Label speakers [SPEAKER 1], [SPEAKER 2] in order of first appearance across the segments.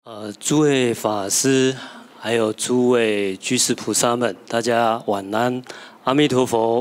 [SPEAKER 1] 诸位法师，还有诸位居士菩萨们，大家晚安，阿弥陀佛。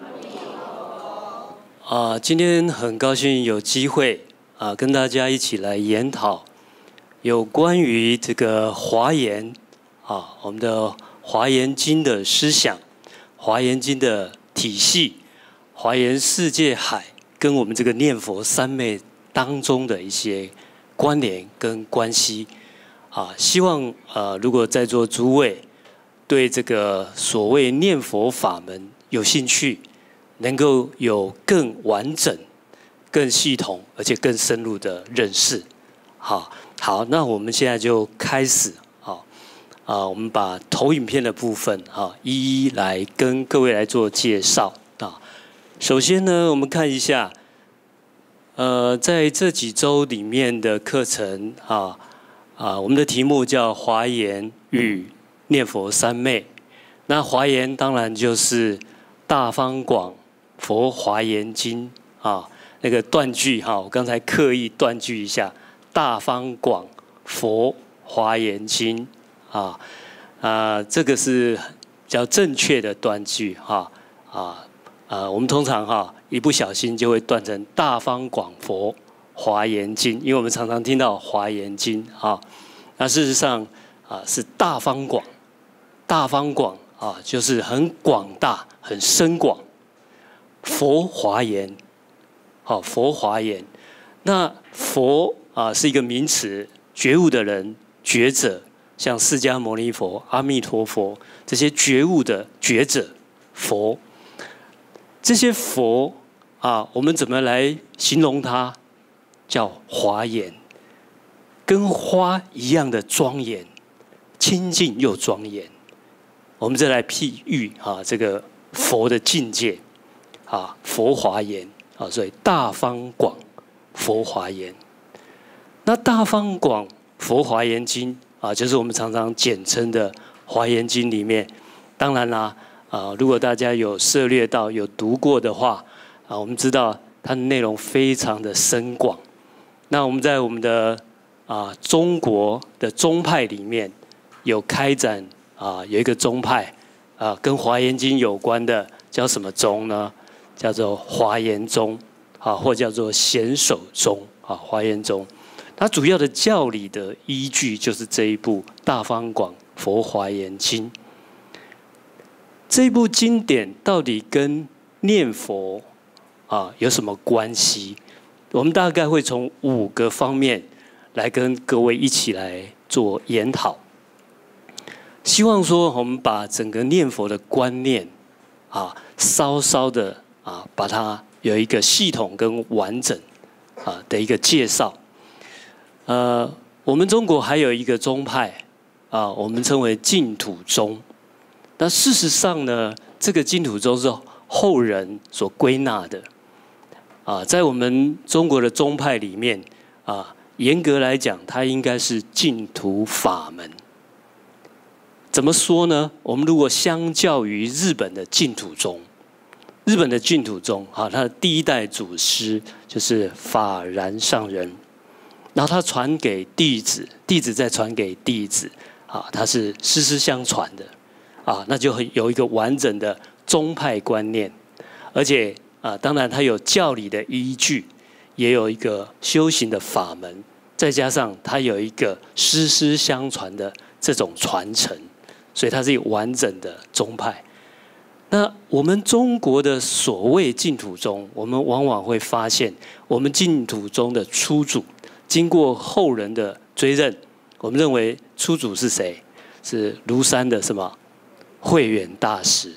[SPEAKER 1] 今天很高兴有机会跟大家一起来研讨有关于这个华严我们的华严经的思想、华严经的体系、华严世界海跟我们这个念佛三昧当中的一些关联跟关系。希望如果在座诸位对这个所谓念佛法门有兴趣，能够有更完整、更系统，而且更深入的认识。好，那我们现在就开始。我们把投影片的部分一一来跟各位来做介绍。首先呢，我们看一下，在这几周里面的课程我们的题目叫华严与念佛三昧。那华严当然就是大方广佛华严经那个断句我刚才刻意断句一下，大方广佛华严经这个是比较正确的断句我们通常一不小心就会断成大方广佛华严经，因为我们常常听到华严经那事实上是大方广，大方广就是很广大、很深广。佛华严，佛华严，那佛是一个名词，觉悟的人、觉者，像释迦牟尼佛、阿弥陀佛这些觉悟的觉者，佛。这些佛我们怎么来形容它？叫华严，跟花一样的庄严，清净又庄严。我们再来譬喻这个佛的境界佛华严所以大方广佛华严。那大方广佛华严经就是我们常常简称的华严经里面，当然啦如果大家有涉猎到、有读过的话我们知道它的内容非常的深广。那我们在我们的中国的宗派里面有开展有一个宗派跟华严经有关的，叫什么宗呢？叫做华严宗或叫做显首宗华严宗。它主要的教理的依据就是这一部《大方广佛华严经》。这一部经典到底跟念佛有什么关系？我们大概会从5个方面来跟各位一起来做研讨。希望说我们把整个念佛的观念稍稍的把它有一个系统跟完整的一个介绍。我们中国还有一个宗派我们称为净土宗。那事实上呢，这个净土宗是后人所归纳的在我们中国的宗派里面严格来讲，它应该是净土法门。怎么说呢？我们如果相较于日本的净土宗，日本的净土宗它的第一代祖师就是法然上人，然后他传给弟子，弟子再传给弟子它是师师相传的那就有一个完整的宗派观念，而且当然它有教理的依据，也有一个修行的法门，再加上它有一个师师相传的这种传承，所以它是一个完整的宗派。那我们中国的所谓净土宗，我们往往会发现，我们净土宗的初祖，经过后人的追认，我们认为初祖是谁？是庐山的什么？慧远大师。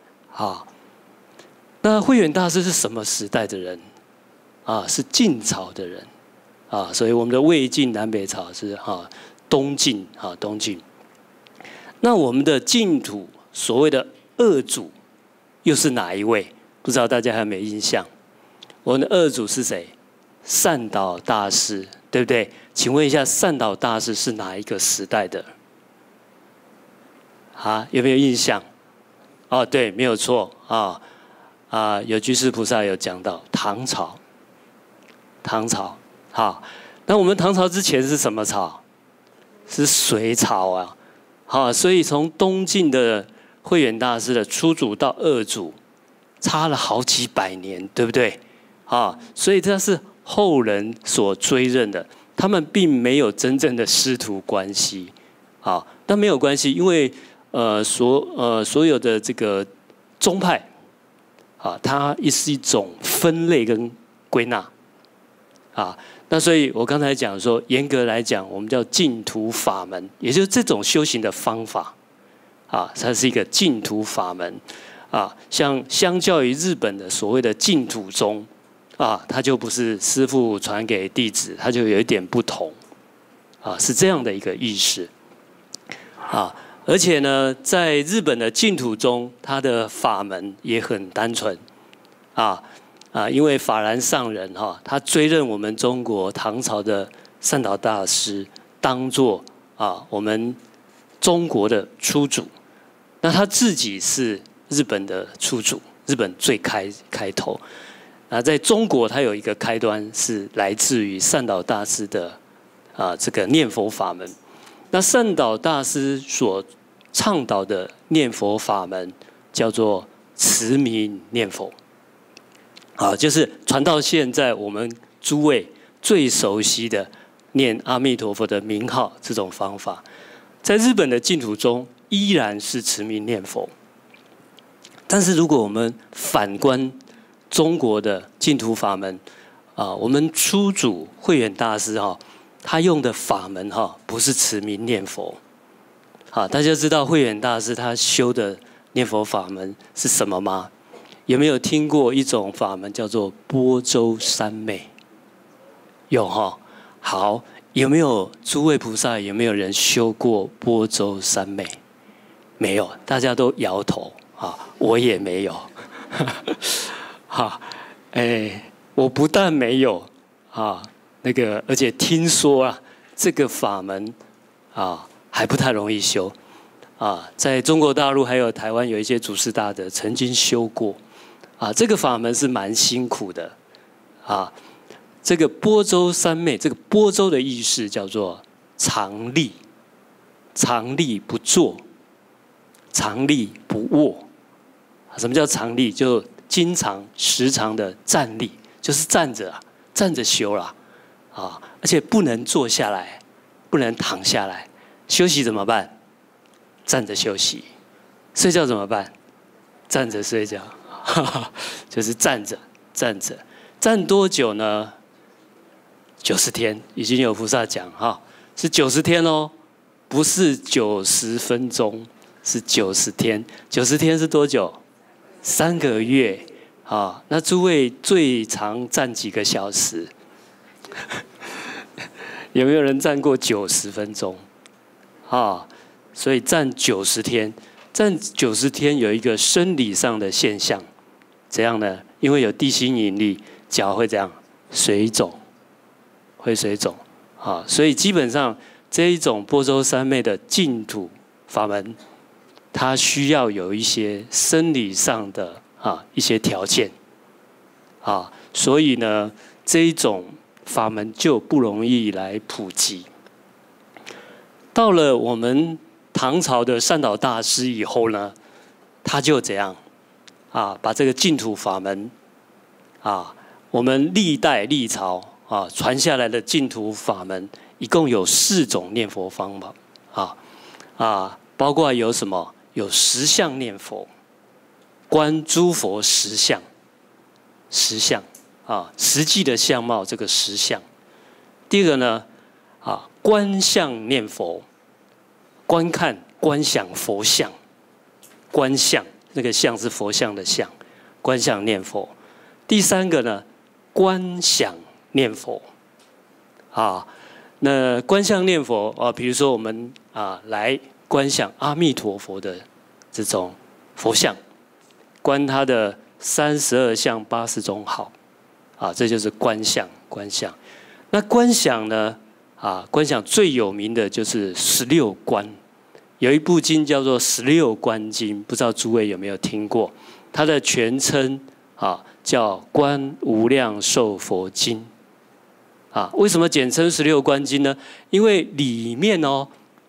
[SPEAKER 1] 那慧远大师是什么时代的人？是晋朝的人所以我们的魏晋南北朝是东晋东晋。那我们的净土所谓的二祖又是哪一位？不知道大家还有没有印象？我们的二祖是谁？善导大师，对不对？请问一下，善导大师是哪一个时代的？有没有印象？对，没有错有居士菩萨有讲到唐朝。唐朝，那我们唐朝之前是什么朝？ 是隋朝啊，好，所以从东晋的慧远大师的初祖到二祖，差了好几百年，对不对？啊，所以这是后人所追认的，他们并没有真正的师徒关系，啊，但没有关系，因为所有的这个宗派，啊，它是一种分类跟归纳，啊，那所以我刚才讲说，严格来讲，我们叫净土法门，也就是这种修行的方法，啊，它是一个净土法门，啊，相较于日本的所谓的净土宗。啊，它就不是师父传给弟子，它就有一点不同，啊，是这样的一个意识，啊，而且呢，在日本的净土中，它的法门也很单纯，因为法然上人哈，他追认我们中国唐朝的善导大师，当作我们中国的初祖，那他自己是日本的初祖，日本最开头。在中国，它有一个开端是来自于善导大师的这个念佛法门。那善导大师所倡导的念佛法门叫做持名念佛，就是传到现在我们诸位最熟悉的念阿弥陀佛的名号这种方法，在日本的净土中依然是持名念佛。但是如果我们反观中国的净土法门，我们初祖慧远大师他用的法门不是持名念佛，大家知道慧远大师他修的念佛法门是什么吗？有没有听过一种法门叫做般舟三昧？有哈，好，有没有诸位菩萨？有没有人修过般舟三昧？没有，大家都摇头我也没有。我不但没有而且听说这个法门还不太容易修在中国大陆还有台湾有一些祖师大德曾经修过这个法门是蛮辛苦的这个般舟三昧，这个般舟的意思叫做常立，常立不坐，常立不卧。什么叫常立？就经常时常的站立，就是站着修啦，而且不能坐下来，不能躺下来。休息怎么办？站着休息。睡觉怎么办？站着睡觉，就是站着，站多久呢？90天，已经有菩萨讲是90天哦，不是90分钟，是90天。90天是多久？3个月。那诸位最长站几个小时？有没有人站过90分钟？所以站90天，站90天有一个生理上的现象，怎样呢？因为有地心引力，脚会怎样？水肿，会水肿。所以基本上这一种般舟三昧的净土法门，它需要有一些生理上的一些条件，所以呢，这一种法门就不容易来普及。到了我们唐朝的善导大师以后呢，他就怎样把这个净土法门我们历代历朝传下来的净土法门，一共有4种念佛方法包括有什么？有实相念佛。观诸佛实相，实际的相貌，这个实相。第二个呢，观相念佛，观看、观想佛像，观相，那个相是佛像的相，观相念佛。第3个呢，观想念佛，那观相念佛比如说我们来观想阿弥陀佛的这种佛像。观他的32相80种好，这就是观相。那观想呢？观想最有名的就是16观，有一部经叫做《16观经》，不知道诸位有没有听过？它的全称叫《观无量寿佛经》。为什么简称16观经呢？因为里面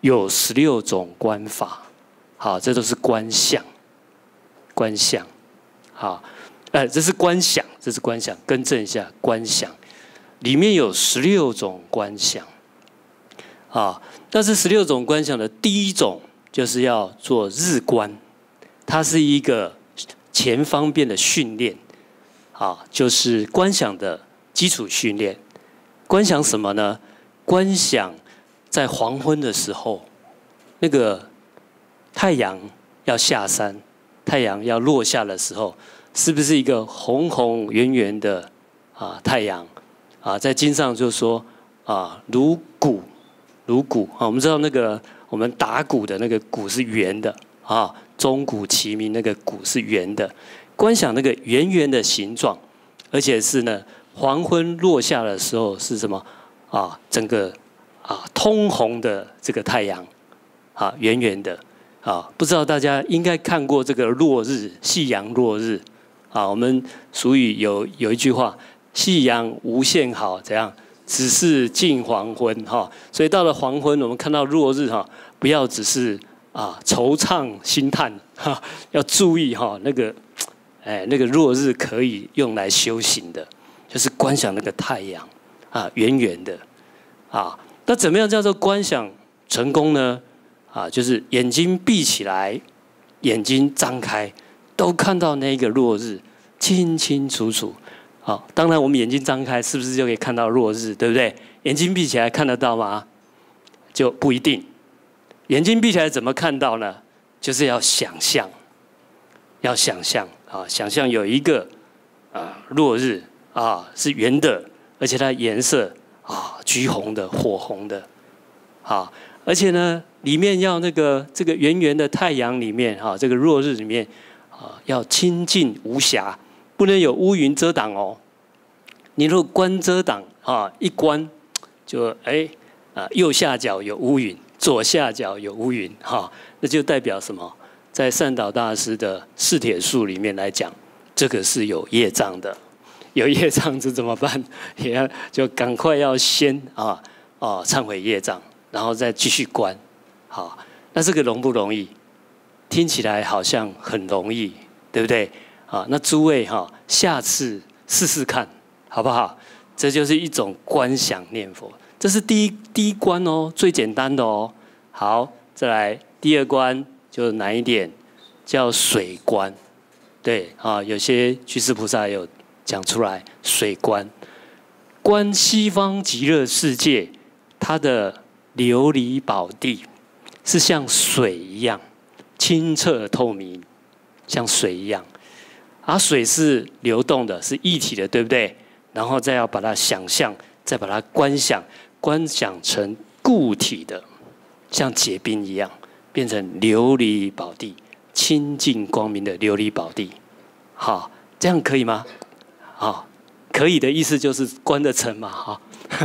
[SPEAKER 1] 有16种观法，好，这都是观相，观相，好，这是观想，这是观想，更正一下，观想里面有16种观想，啊，那这16种观想的第一种就是要做日观，它是一个前方便的训练，啊，就是观想的基础训练。观想什么呢？观想在黄昏的时候，那个太阳要下山，太阳要落下的时候，是不是一个红红圆圆的太阳啊？在经上就说如鼓，如鼓啊，我们知道那个我们打鼓的那个鼓是圆的啊，钟鼓齐鸣那个鼓是圆的，观想那个圆圆的形状，而且是呢黄昏落下的时候是什么啊？整个通红的这个太阳圆圆的不知道大家应该看过这个落日，夕阳落日我们俗语有一句话，夕阳无限好，怎样？只是近黄昏所以到了黄昏，我们看到落日不要只是惆怅心叹要注意那个落日可以用来修行的，就是观想那个太阳圆圆的那怎么样叫做观想成功呢？就是眼睛闭起来，眼睛张开，都看到那个落日清清楚楚。当然我们眼睛张开是不是就可以看到落日，对不对？眼睛闭起来看得到吗？就不一定。眼睛闭起来怎么看到呢？就是要想象，要想象想象有一个落日是圆的，而且它颜色橘红的、火红的而且呢里面要这个圆圆的太阳里面这个落日里面要清净无瑕，不能有乌云遮挡哦。你如果观遮挡一观就右下角有乌云，左下角有乌云那就代表什么？在善导大师的释帖术里面来讲，这个是有业障的。有业障子怎么办？也就赶快要先忏悔业障，然后再继续观。那这个容不容易？听起来好像很容易，对不对？那诸位下次试试看，好不好？这就是一种观想念佛，这是第一关哦，最简单的哦。好，再来第2关就难一点，叫水观。对有些居士菩萨有讲出来，水观，观西方极乐世界，它的琉璃宝地是像水一样清澈透明，像水一样。水是流动的，是液体的，对不对？然后再要把它想象，再把它观想成固体的，像结冰一样，变成琉璃宝地，清净光明的琉璃宝地。这样可以吗？可以的意思就是观得成嘛。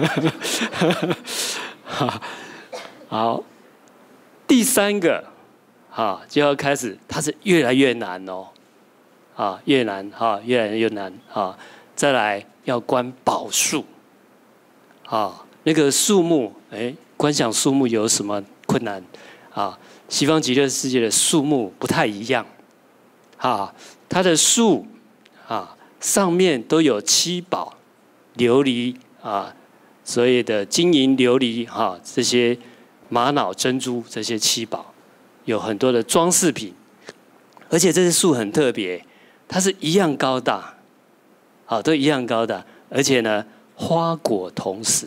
[SPEAKER 1] 好，第3个就要开始，它是越来越难哦。越难越来越难再来要观宝树那个树木观想树木有什么困难西方极乐世界的树木不太一样它的树上面都有7宝琉璃所谓的金银琉璃这些玛瑙珍珠，这些7宝有很多的装饰品，而且这些树很特别，它是一样高大，都一样高大，而且呢，花果同时。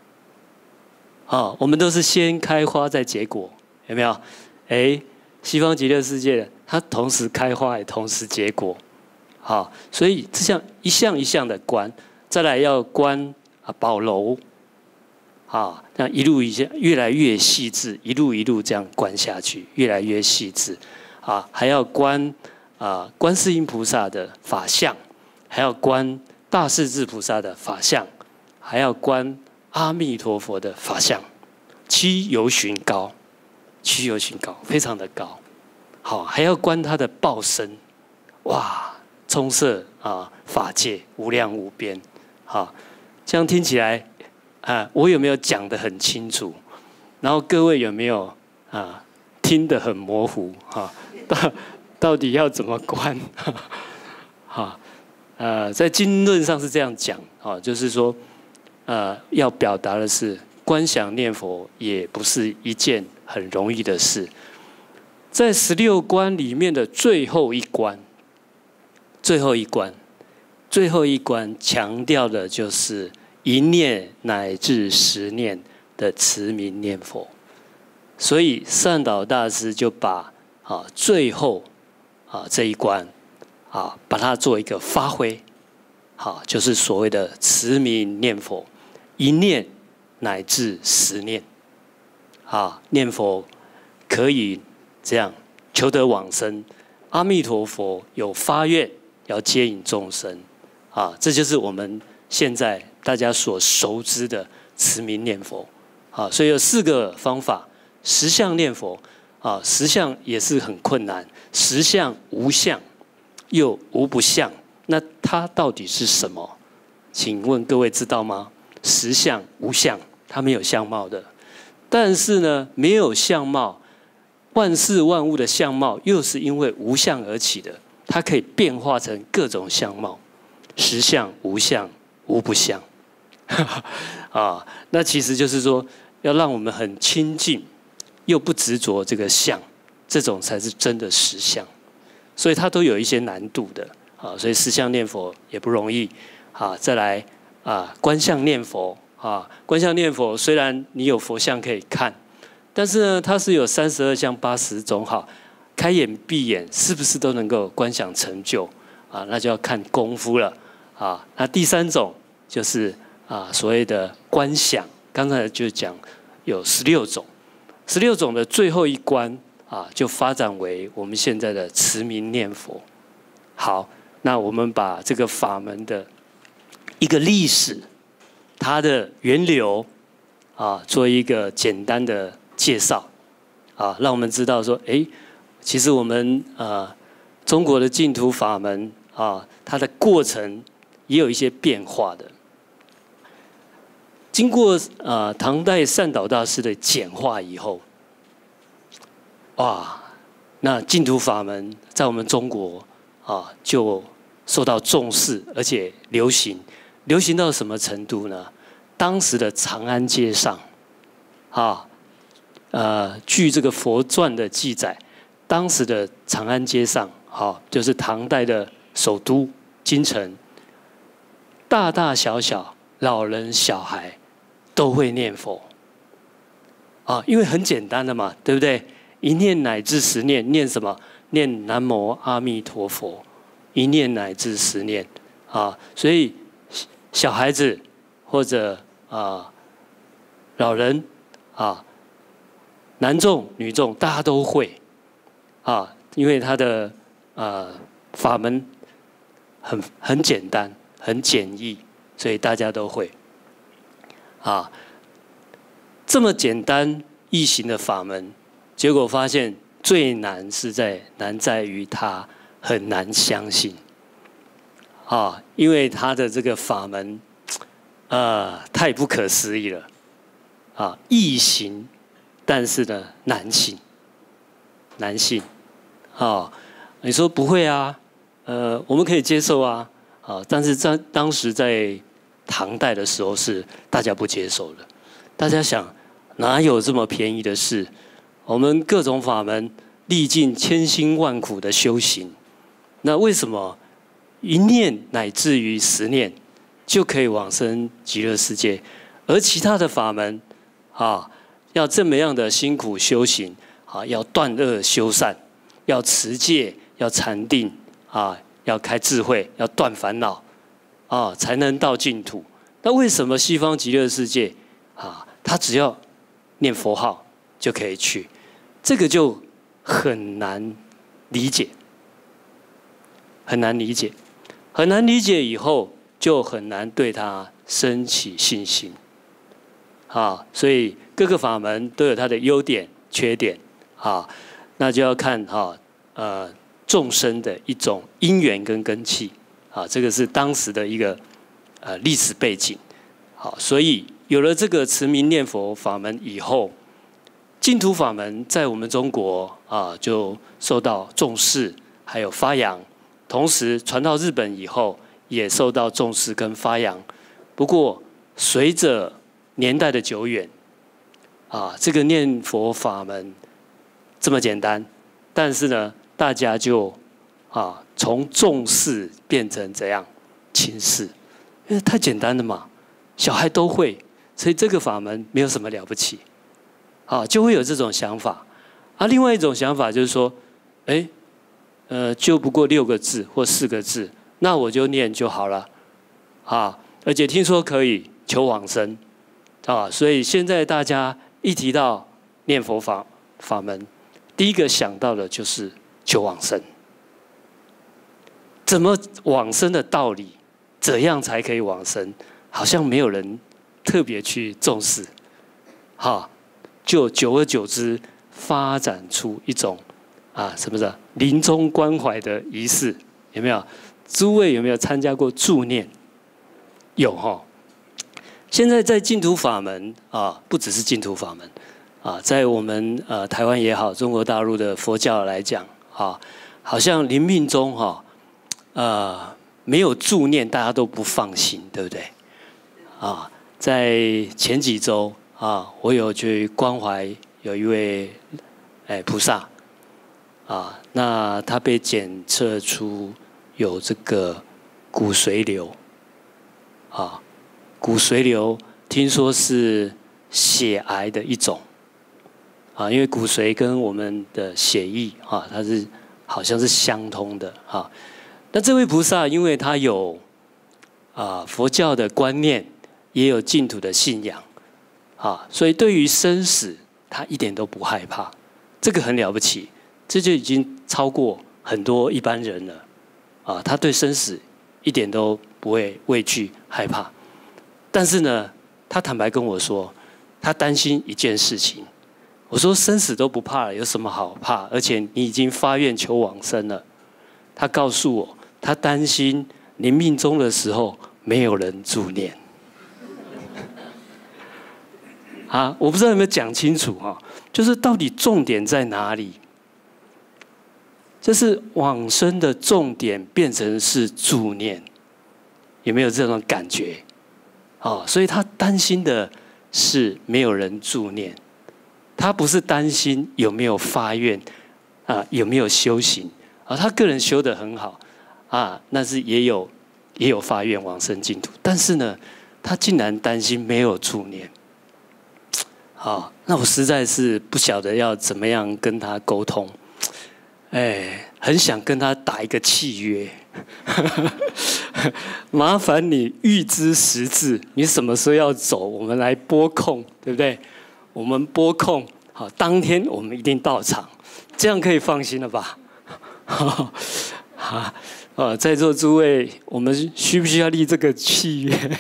[SPEAKER 1] 我们都是先开花再结果，有没有？西方极乐世界它同时开花也同时结果，所以这像一项一项的观，再来要观宝楼，这样一路一下越来越细致，一路一路这样观下去，越来越细致，还要观观世音菩萨的法相，还要观大势至菩萨的法相，还要观阿弥陀佛的法相，七游巡高，七游巡高，非常的高。还要观他的报身，哇，充塞法界无量无边。这样听起来我有没有讲得很清楚？ 然后各位有没有听得很模糊到底要怎么观？在经论上是这样讲就是说，要表达的是，观想念佛也不是一件很容易的事。在16观里面的最后一关，最后一关强调的就是一念乃至10念的持名念佛。所以善导大师就把最后这一关把它做一个发挥，就是所谓的持名念佛，一念乃至10念，念佛可以这样求得往生。阿弥陀佛有发愿要接引众生，这就是我们现在大家所熟知的持名念佛。所以有4个方法：实相念佛，实相也是很困难，实相无相又无不相，那它到底是什么？请问各位知道吗？实相无相，它没有相貌的，但是呢，没有相貌，万事万物的相貌又是因为无相而起的，它可以变化成各种相貌，实相无相无不相。那其实就是说，要让我们很亲近，又不执着这个相，这种才是真的实相。所以它都有一些难度的，所以实相念佛也不容易。再来观相念佛，观相念佛虽然你有佛像可以看，但是呢，它是有32相80种开眼闭眼是不是都能够观想成就那就要看功夫了那第3种就是所谓的观想，刚才就讲有16种，16种的最后一关就发展为我们现在的持名念佛。好，那我们把这个法门的一个历史，它的源流做一个简单的介绍让我们知道说，其实我们中国的净土法门它的过程也有一些变化的。经过唐代善导大师的简化以后，那净土法门在我们中国就受到重视，而且流行到什么程度呢？当时的长安街上，据这个佛传的记载，当时的长安街上，就是唐代的首都京城，大大小小老人小孩都会念佛因为很简单的嘛，对不对？一念乃至10念，念什么？念南无阿弥陀佛，一念乃至10念所以小孩子或者老人男众女众大家都会因为他的法门很简单很简易，所以大家都会这么简单易行的法门，结果发现最难在于他很难相信因为他的这个法门太不可思议了易行，但是呢难信你说不会我们可以接受但是在当时在唐代的时候是大家不接受的，大家想哪有这么便宜的事？我们各种法门历尽千辛万苦的修行，那为什么一念乃至于10念就可以往生极乐世界？而其他的法门要这么样的辛苦修行要断恶修善，要持戒，要禅定要开智慧，要断烦恼才能到净土。那为什么西方极乐世界他只要念佛号就可以去？这个就很难理解，很难理解，很难理解以后就很难对他升起信心所以各个法门都有它的优点缺点那就要看众生的一种因缘跟根器这个是当时的一个历史背景所以有了这个持名念佛法门以后净土法门在我们中国啊，就受到重视，还有发扬。同时传到日本以后，也受到重视跟发扬。不过，随着年代的久远，啊，这个念佛法门这么简单，但是呢，大家就从重视变成怎样轻视，因为太简单了嘛，小孩都会，所以这个法门没有什么了不起，就会有这种想法。另外一种想法就是说，就不过6个字或4个字，那我就念就好了，而且听说可以求往生，所以现在大家一提到念佛法门，第一个想到的就是求往生。怎么往生的道理，怎样才可以往生，好像没有人特别去重视，就久而久之发展出一种什么的临终关怀的仪式，有没有？诸位有没有参加过助念？有哈。现在在净土法门不只是净土法门在我们台湾也好，中国大陆的佛教来讲好像临命终没有助念，大家都不放心，对不对？在前几周我有去关怀有一位菩萨那他被检测出有这个骨髓瘤骨髓瘤听说是血癌的一种因为骨髓跟我们的血液它是好像是相通的那这位菩萨因为他有佛教的观念，也有净土的信仰所以对于生死他一点都不害怕，这个很了不起，这就已经超过很多一般人了他对生死一点都不会畏惧害怕。但是呢，他坦白跟我说，他担心一件事情。我说生死都不怕了，有什么好怕？而且你已经发愿求往生了。他告诉我，他担心临命终的时候没有人助念。我不知道有没有讲清楚就是到底重点在哪里？就是往生的重点变成是助念，有没有这种感觉？所以他担心的是没有人助念，他不是担心有没有发愿有没有修行他个人修得很好那是也有发愿往生净土，但是呢，他竟然担心没有助念。那我实在是不晓得要怎么样跟他沟通，很想跟他打一个契约。麻烦你预知时至，你什么时候要走，我们来拨空，对不对？我们拨空，当天我们一定到场，这样可以放心了吧？在座诸位，我们需不需要立这个契约？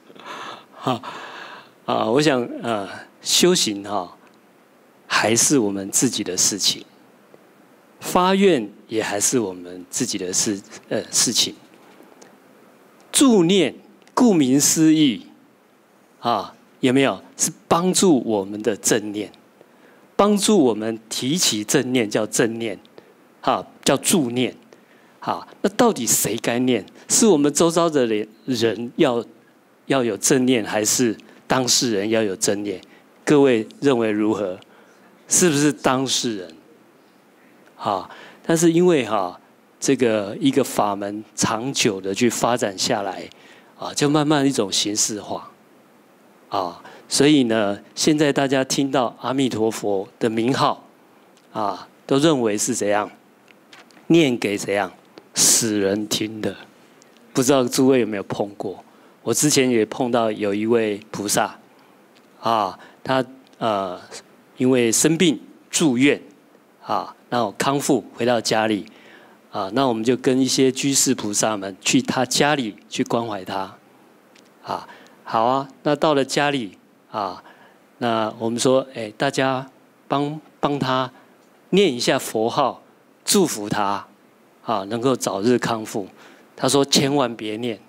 [SPEAKER 1] 我想修行还是我们自己的事情，发愿也还是我们自己的事情。助念，顾名思义，有没有？是帮助我们的正念，帮助我们提起正念叫正念，叫助念。那到底谁该念？是我们周遭的人要有正念，还是当事人要有正念？各位认为如何？是不是当事人？但是因为这个一个法门长久的去发展下来就慢慢一种形式化所以呢，现在大家听到阿弥陀佛的名号都认为是怎样念给怎样死人听的。不知道诸位有没有碰过？我之前也碰到有一位菩萨他因为生病住院然后康复回到家里那我们就跟一些居士菩萨们去他家里去关怀他好那到了家里那我们说大家帮他念一下佛号，祝福他能够早日康复。他说千万别念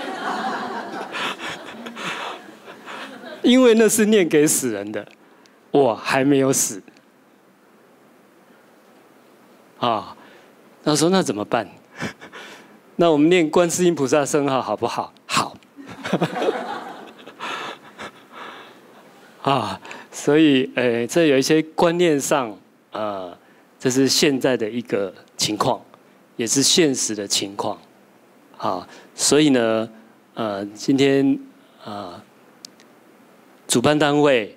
[SPEAKER 1] 因为那是念给死人的。 我还没有死。啊，他说那怎么办？那我们念观世音菩萨圣号好不好？好。啊，所以这有一些观念上，这是现在的一个情况，也是现实的情况。啊，所以呢，今天主办单位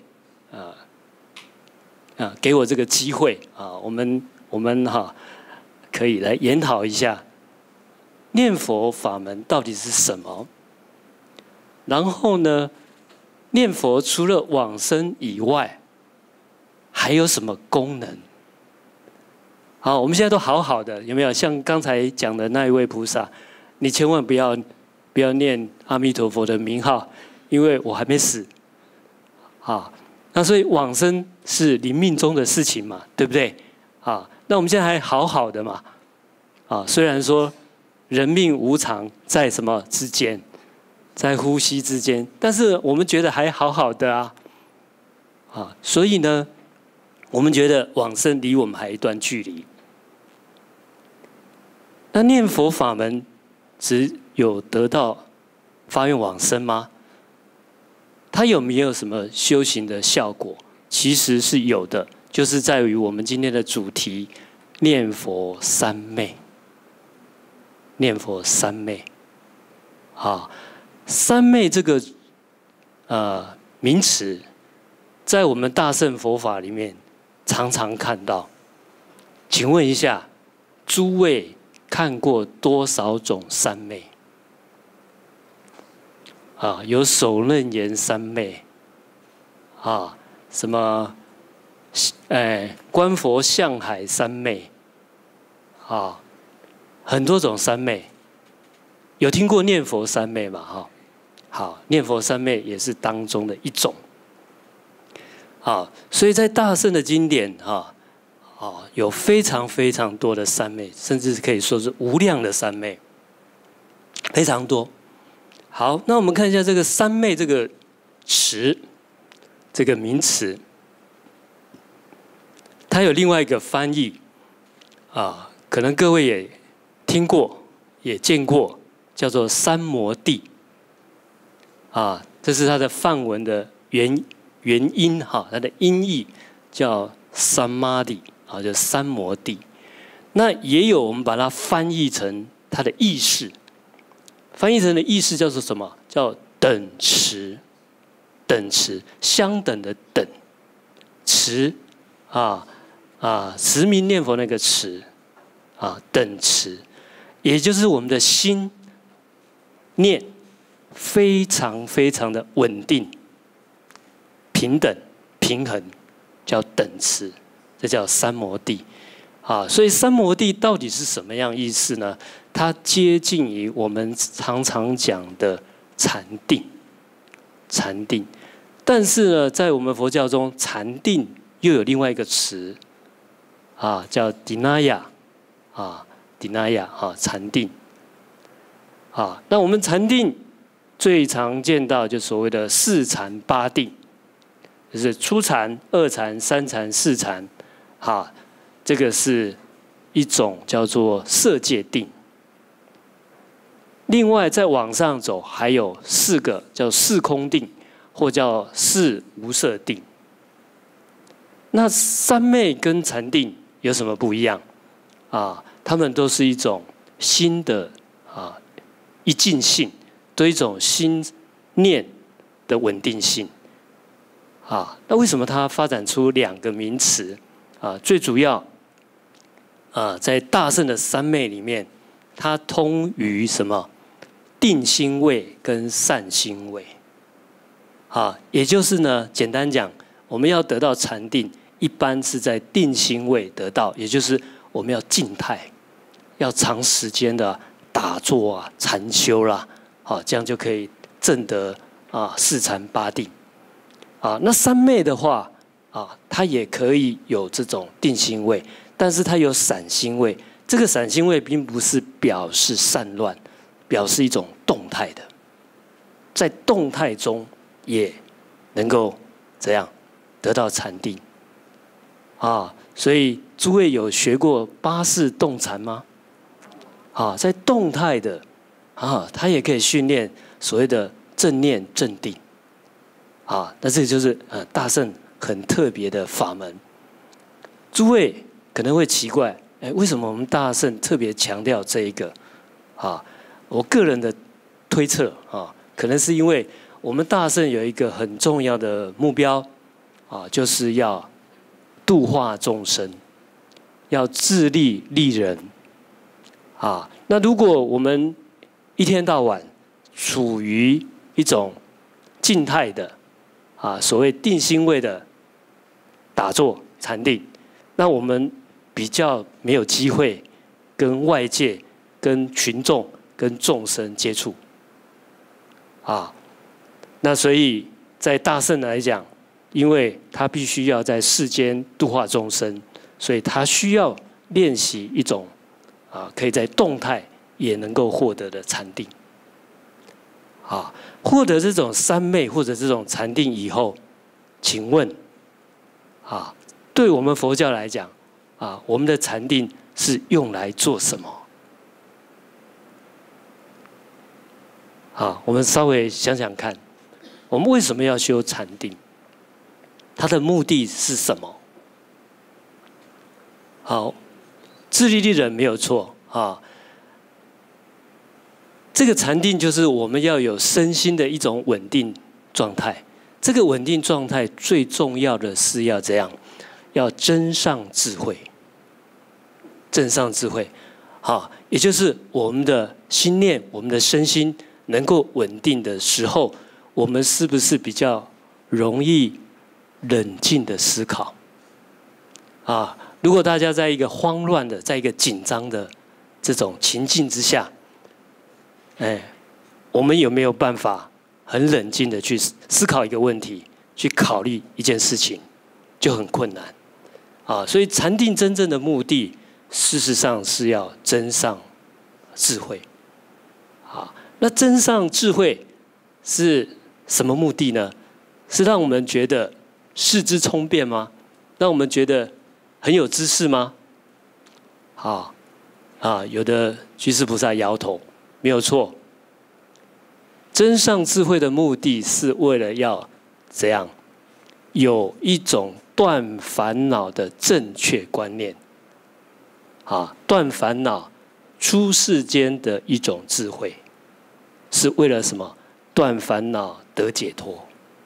[SPEAKER 1] 给我这个机会啊，我们可以来研讨一下念佛法门到底是什么。然后呢，念佛除了往生以外，还有什么功能？好，我们现在都好好的，有没有？像刚才讲的那一位菩萨，你千万不要念阿弥陀佛的名号，因为我还没死。啊，那所以往生是临命中的事情嘛，对不对？啊，那我们现在还好好的嘛。啊，虽然说人命无常，在什么之间？在呼吸之间，但是我们觉得还好好的啊，所以呢，我们觉得往生离我们还有一段距离。那念佛法门只有得到发愿往生吗？它有没有什么修行的效果？其实是有的，就是在于我们今天的主题——念佛三昧。念佛三昧，三昧这个名词，在我们大乘佛法里面常常看到。请问一下，诸位看过多少种三昧？有首楞严三昧，什么观佛向海三昧，很多种三昧。有听过念佛三昧吗？好，念佛三昧也是当中的一种。好，所以在大乘的经典有非常非常多的三昧，甚至可以说是无量的三昧，非常多。好，那我们看一下这个三昧这个词，这个名词，它有另外一个翻译可能各位也听过，也见过，叫做三摩地。这是它的梵文的原音它的音译叫 samadhi 叫三摩地。那也有我们把它翻译成它的意思，翻译成的意思叫做什么？叫等持，等持，相等的等，持持名念佛那个持等持，也就是我们的心念非常非常的稳定、平等、平衡，叫等持，这叫三摩地。所以三摩地到底是什么样意思呢？它接近于我们常常讲的禅定，禅定。但是呢，在我们佛教中，禅定又有另外一个词叫 dhyana 禅定。那我们禅定最常见到就所谓的四禅八定，就是初禅、二禅、三禅、四禅，这个是一种叫做色界定。另外再往上走，还有四个叫四空定，或叫四无色定。那三昧跟禅定有什么不一样？它们都是一种心的一境性。对一种心念的稳定性那为什么它发展出两个名词最主要在大乘的三昧里面，它通于什么？定心位跟善心位也就是呢，简单讲，我们要得到禅定，一般是在定心位得到，也就是我们要静态，要长时间的打坐禅修啦。这样就可以证得四禅八定那三昧的话它也可以有这种定心位，但是它有散心位。这个散心位并不是表示散乱，表示一种动态的，在动态中也能够怎样得到禅定。啊，所以诸位有学过八识动禅吗？啊，在动态的啊，它也可以训练所谓的正念正定。啊，那这个就是大乘很特别的法门。诸位可能会奇怪，为什么我们大乘特别强调这一个？啊，我个人的推测啊，可能是因为我们大乘有一个很重要的目标啊，就是要度化众生，要自利利人。啊，那如果我们一天到晚处于一种静态的啊，所谓定心位的打坐禅定，那我们比较没有机会跟外界、跟群众、跟众生接触。啊，那所以在大乘来讲，因为他必须要在世间度化众生，所以他需要练习一种可以在动态也能够获得的禅定。啊，获得这种三昧或者这种禅定以后，请问，啊，对我们佛教来讲，啊，我们的禅定是用来做什么？啊，我们稍微想想看，我们为什么要修禅定？它的目的是什么？好，自利利人没有错啊。这个禅定就是我们要有身心的一种稳定状态。这个稳定状态最重要的是要怎样？要增上智慧。增上智慧，好，也就是我们的心念、我们的身心能够稳定的时候，我们是不是比较容易冷静的思考？啊，如果大家在一个慌乱的、在一个紧张的这种情境之下，我们有没有办法很冷静的去思考一个问题，去考虑一件事情，就很困难。啊，所以禅定真正的目的，事实上是要增上智慧。啊，那增上智慧是什么目的呢？是让我们觉得世之聪辩吗？让我们觉得很有知识吗？有的居士菩萨摇头，没有错。增上智慧的目的是为了要怎样？有一种断烦恼的正确观念。断烦恼、出世间的一种智慧，是为了什么？断烦恼得解脱。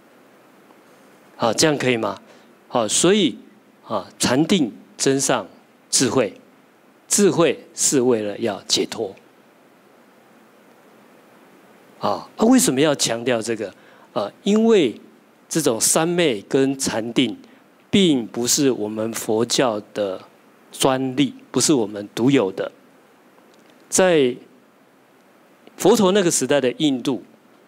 [SPEAKER 1] 这样可以吗？所以禅定增上智慧，智慧是为了要解脱。为什么要强调这个？因为这种三昧跟禅定，并不是我们佛教的专利，不是我们独有的。在佛陀那个时代的印度，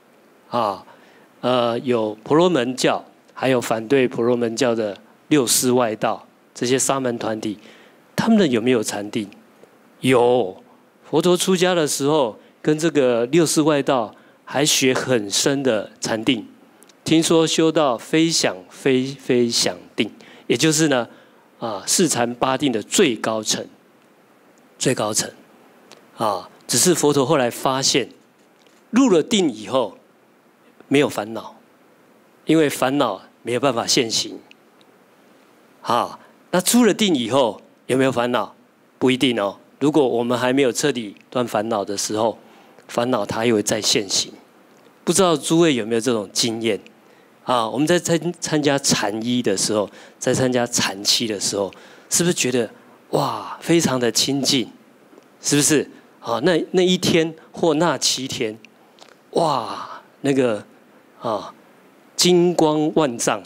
[SPEAKER 1] 有婆罗门教，还有反对婆罗门教的六师外道这些沙门团体，他们有没有禅定？有。佛陀出家的时候，跟这个六师外道还学很深的禅定，听说修到非想非想定，也就是呢，四禅八定的最高层。最高层，只是佛陀后来发现，入了定以后没有烦恼，因为烦恼没有办法现行。那出了定以后有没有烦恼？不一定哦。如果我们还没有彻底断烦恼的时候，烦恼它又会再现行。不知道诸位有没有这种经验？我们在参加禅一的时候，在参加禅七的时候，是不是觉得哇，非常的亲近？是不是？那一天或那7天，哇，那个金光万丈，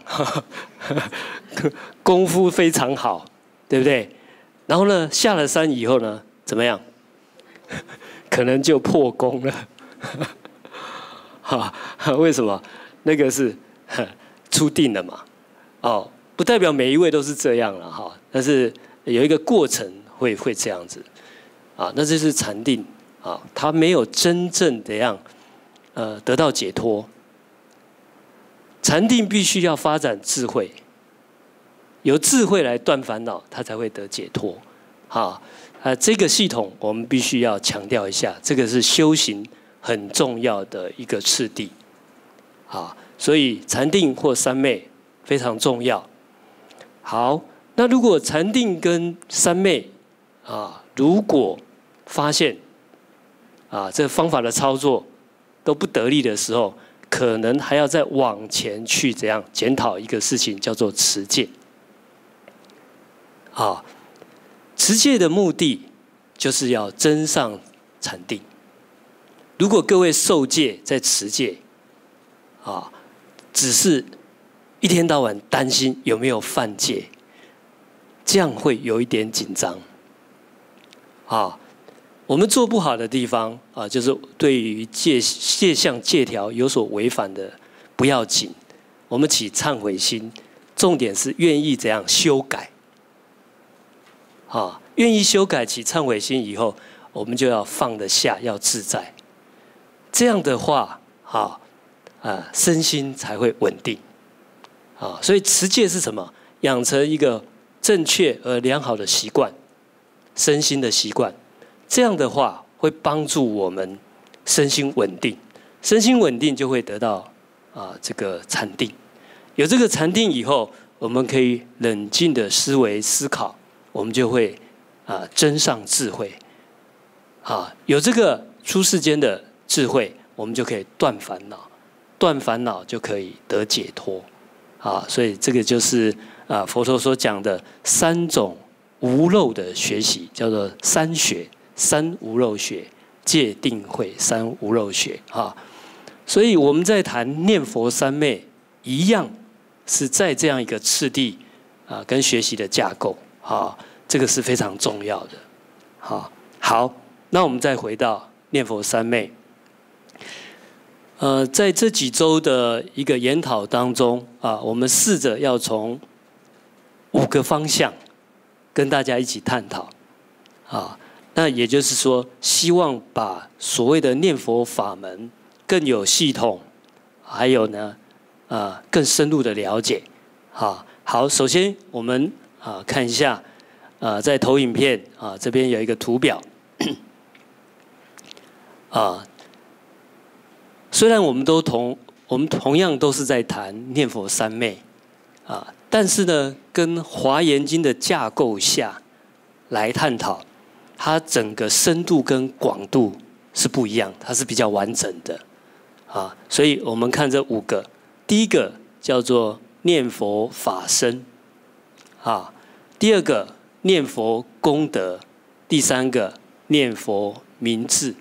[SPEAKER 1] 功夫非常好，对不对？然后呢，下了山以后呢，怎么样？可能就破功了。为什么？那个是出定了嘛。不代表每一位都是这样了但是有一个过程会这样子。那这是禅定它没有真正的得到解脱。禅定必须要发展智慧， 由智慧来断烦恼，他才会得解脱。这个系统我们必须要强调一下，这个是修行很重要的一个次第。所以禅定或三昧非常重要。好，那如果禅定跟三昧如果发现这个方法的操作都不得力的时候，可能还要再往前去怎样检讨一个事情，叫做持戒。持戒的目的就是要增上禅定。如果各位受戒在持戒，只是一天到晚担心有没有犯戒，这样会有一点紧张。我们做不好的地方就是对于戒相戒条有所违反的，不要紧，我们起忏悔心，重点是愿意怎样修改。愿意修改起忏悔心以后，我们就要放得下，要自在。这样的话，身心才会稳定。所以持戒是什么？养成一个正确而良好的习惯，身心的习惯。这样的话会帮助我们身心稳定，身心稳定就会得到这个禅定。有这个禅定以后，我们可以冷静的思维思考，我们就会增上智慧。有这个出世间的智慧，我们就可以断烦恼，断烦恼就可以得解脱。所以这个就是佛陀所讲的3种无漏的学习，叫做三学。三无漏学，戒定慧三无漏学。所以我们在谈念佛三昧，一样是在这样一个次第跟学习的架构。这个是非常重要的。好，那我们再回到念佛三昧。在这几周的一个研讨当中我们试着要从5个方向跟大家一起探讨。那也就是说，希望把所谓的念佛法门更有系统，还有呢，更深入的了解。好，首先我们看一下，在投影片这边有一个图表。虽然我们同样都是在谈念佛三昧，但是呢，跟《华严经》的架构下来探讨。它整个深度跟广度是不一样，它是比较完整的。所以我们看这5个，第一个叫做念佛法身，第二个念佛功德，第3个念佛名字。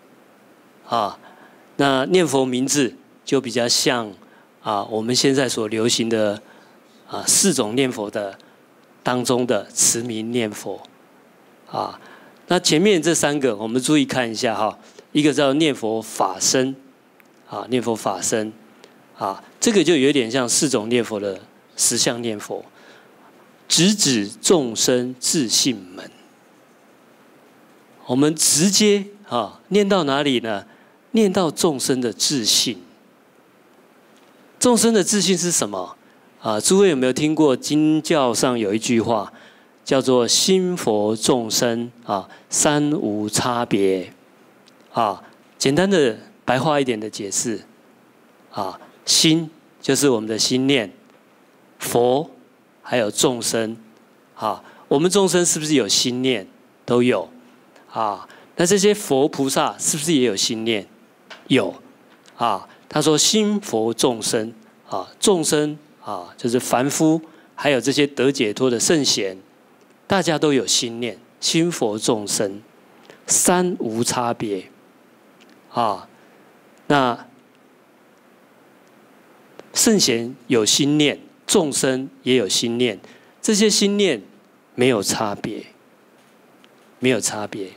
[SPEAKER 1] 那念佛名字就比较像我们现在所流行的4种念佛的当中的持名念佛。那前面这3个，我们注意看一下一个叫念佛法身，念佛法身，这个就有点像4种念佛的10相念佛，直指众生自性门。我们直接念到哪里呢？念到众生的自性。众生的自性是什么？诸位有没有听过经教上有一句话？叫做心佛众生三无差别。简单的白话一点的解释，心就是我们的心念，佛还有众生。我们众生是不是有心念？都有。那这些佛菩萨是不是也有心念？有。他说心佛众生，众生就是凡夫，还有这些得解脱的圣贤。大家都有心念，心佛众生，三无差别。那圣贤有心念，众生也有心念，这些心念没有差别，没有差别。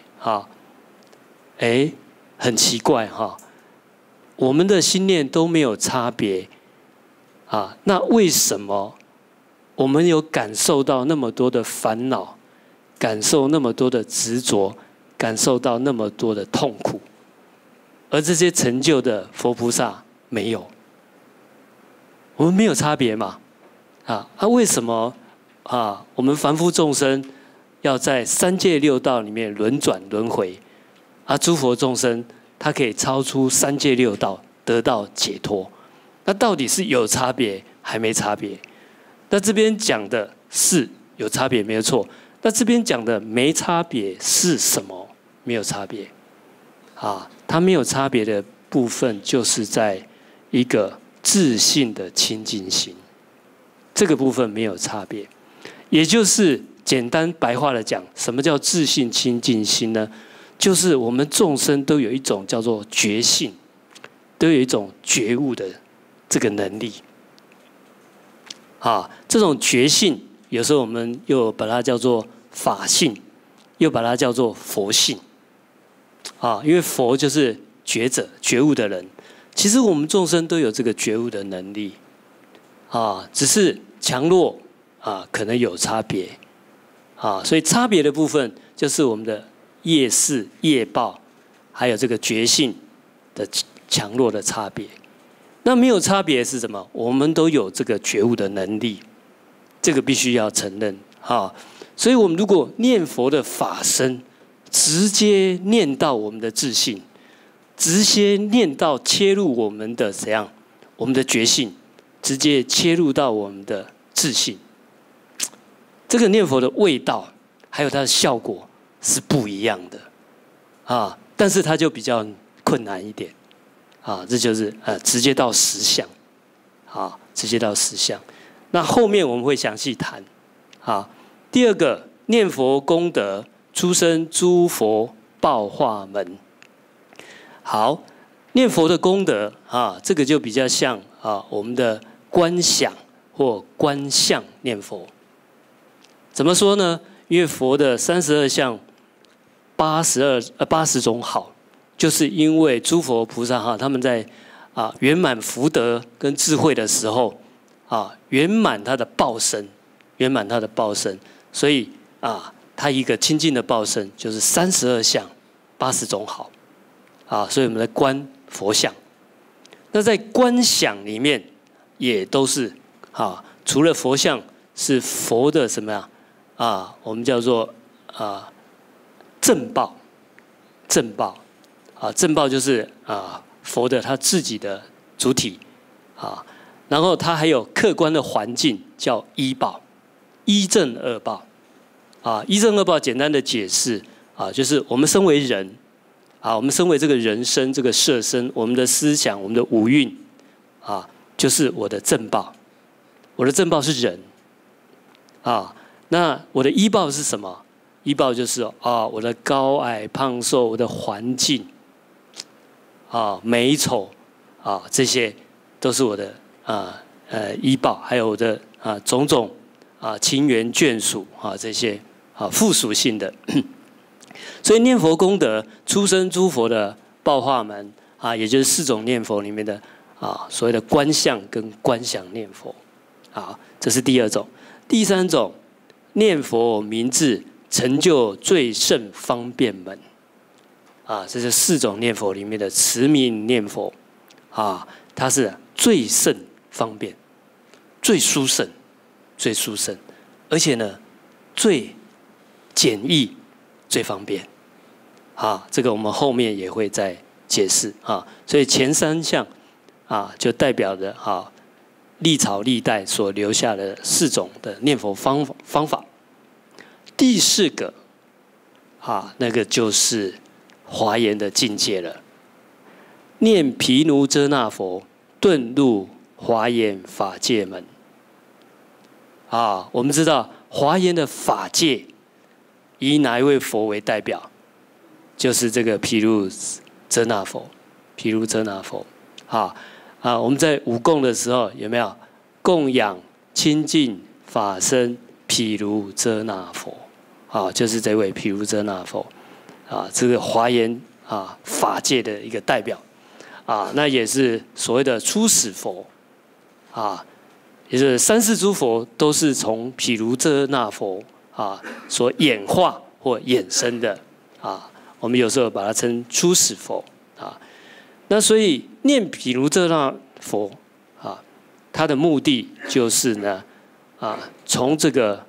[SPEAKER 1] 很奇怪我们的心念都没有差别那为什么？我们有感受到那么多的烦恼，感受那么多的执着，感受到那么多的痛苦，而这些成就的佛菩萨没有。我们没有差别嘛？为什么我们凡夫众生要在三界六道里面轮转轮回，诸佛众生他可以超出三界六道得到解脱。那到底是有差别还没差别？那这边讲的是有差别没有错，那这边讲的没差别是什么？没有差别它没有差别的部分就是在一个自信的清净心，这个部分没有差别。也就是简单白话的讲，什么叫自信清净心呢？就是我们众生都有一种叫做觉性，都有一种觉悟的这个能力。这种觉性，有时候我们又把它叫做法性，又把它叫做佛性。因为佛就是觉者、觉悟的人。其实我们众生都有这个觉悟的能力，只是强弱可能有差别，所以差别的部分就是我们的业识、业报，还有这个觉性的强弱的差别。那没有差别是什么？我们都有这个觉悟的能力，这个必须要承认所以我们如果念佛的法身，直接念到我们的自信，直接念到切入我们的怎样？我们的觉性，直接切入到我们的自信。这个念佛的味道，还有它的效果是不一样的但是它就比较困难一点这就是直接到实相直接到实相。那后面我们会详细谈第二个，念佛功德出生诸佛报化门。好，念佛的功德这个就比较像我们的观想或观相念佛。怎么说呢？因为佛的32相80种好，就是因为诸佛菩萨他们在圆满福德跟智慧的时候圆满他的报身，圆满他的报身，所以他一个清净的报身就是32相80种好所以我们在观佛像。那在观想里面也都是除了佛像是佛的什么呀我们叫做正报，正报正报就是佛的他自己的主体然后他还有客观的环境叫依报，依正二报依正二报简单的解释就是我们身为人我们身为这个人身这个色身，我们的思想我们的五蕴就是我的正报，我的正报是人那我的依报是什么？依报就是我的高矮胖瘦，我的环境美丑这些都是我的依报，还有我的种种亲缘眷属这些附属性的。所以念佛功德出生诸佛的报化门也就是4种念佛里面的所谓的观相跟观想念佛这是第2种。第3种，念佛名字成就最胜方便门这是4种念佛里面的持名念佛它是最胜方便，最殊胜，最殊胜，而且呢最简易，最方便这个我们后面也会再解释所以前3项就代表着历朝历代所留下的4种的念佛方法。第4个那个就是华严的境界了。念毗卢遮那佛，顿入华严法界门我们知道华严的法界以哪一位佛为代表？就是这个毗卢遮那佛。毗卢遮那佛我们在五供的时候有没有供养清净法身毗卢遮那佛就是这位毗卢遮那佛这个华严法界的一个代表那也是所谓的初始佛也就是三世诸佛都是从毗卢遮那佛所演化或衍生的我们有时候把它称初始佛那所以念毗卢遮那佛它的目的就是呢从这个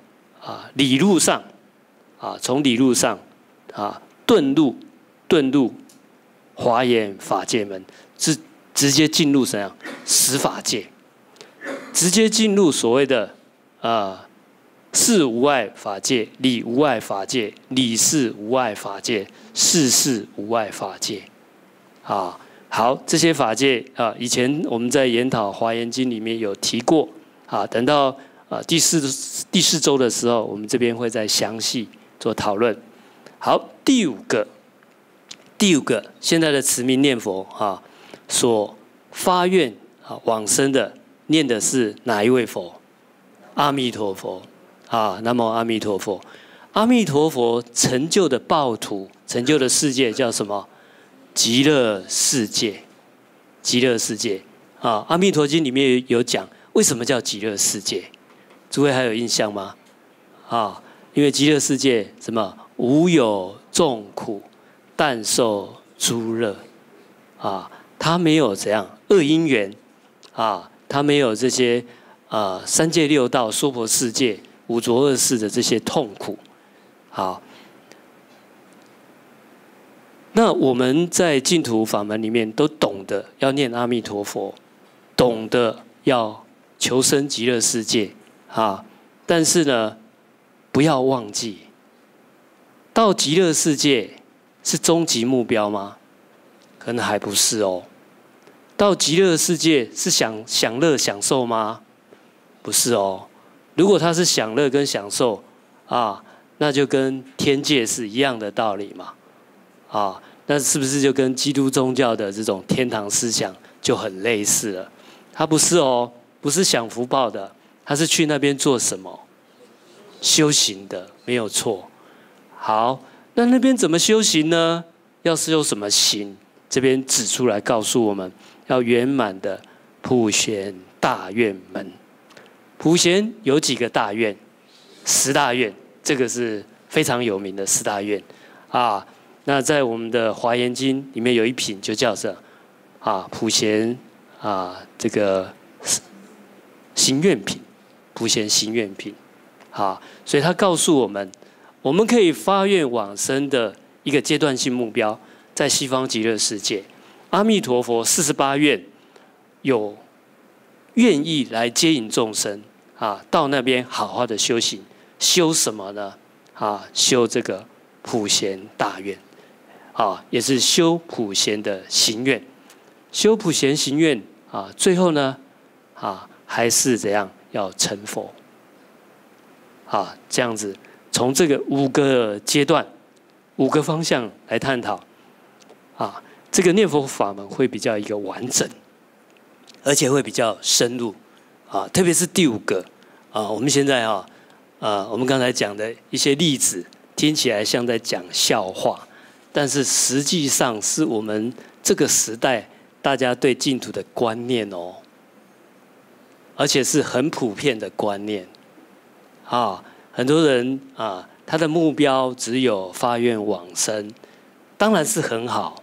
[SPEAKER 1] 理路上从理路上遁入华严法界门，直接进入怎样十法界，直接进入所谓的事无碍法界、理无碍法界、理事无碍法界、事无碍法界。好，这些法界以前我们在研讨《华严经》里面有提过等到第四周的时候，我们这边会再详细做讨论。好，第五个，现在的持名念佛所发愿往生的，念的是哪一位佛？阿弥陀佛南无阿弥陀佛。阿弥陀佛成就的报土，成就的世界叫什么？极乐世界。极乐世界阿弥陀经里面有讲，为什么叫极乐世界？诸位还有印象吗？因为极乐世界什么？无有众苦，但受诸乐它没有怎样恶因缘它没有这些三界六道、娑婆世界、五浊恶世的这些痛苦。好，那我们在净土法门里面都懂得要念阿弥陀佛，懂得要求生极乐世界但是呢，不要忘记，到极乐世界是终极目标吗？可能还不是哦。到极乐世界是享乐享受吗？不是哦。如果它是享乐跟享受那就跟天界是一样的道理嘛那是不是就跟基督宗教的这种天堂思想就很类似了？它不是哦，不是享福报的，它是去那边做什么？修行的，没有错。好，那边怎么修行呢？要修什么行？这边指出来告诉我们，要圆满的普贤大愿门。普贤有几个大愿？10大愿，这个是非常有名的10大愿那在我们的《华严经》里面有一品就叫做普贤这个行愿品，普贤行愿品所以他告诉我们，我们可以发愿往生的一个阶段性目标，在西方极乐世界，阿弥陀佛48愿有愿意来接引众生到那边好好的修行，修什么呢？修这个普贤大愿也是修普贤的行愿。修普贤行愿最后呢还是怎样？要成佛这样子，从这个5个阶段、5个方向来探讨这个念佛法门会比较一个完整，而且会比较深入特别是第5个我们现在我们刚才讲的一些例子，听起来像在讲笑话，但是实际上是我们这个时代大家对净土的观念而且是很普遍的观念很多人他的目标只有发愿往生，当然是很好，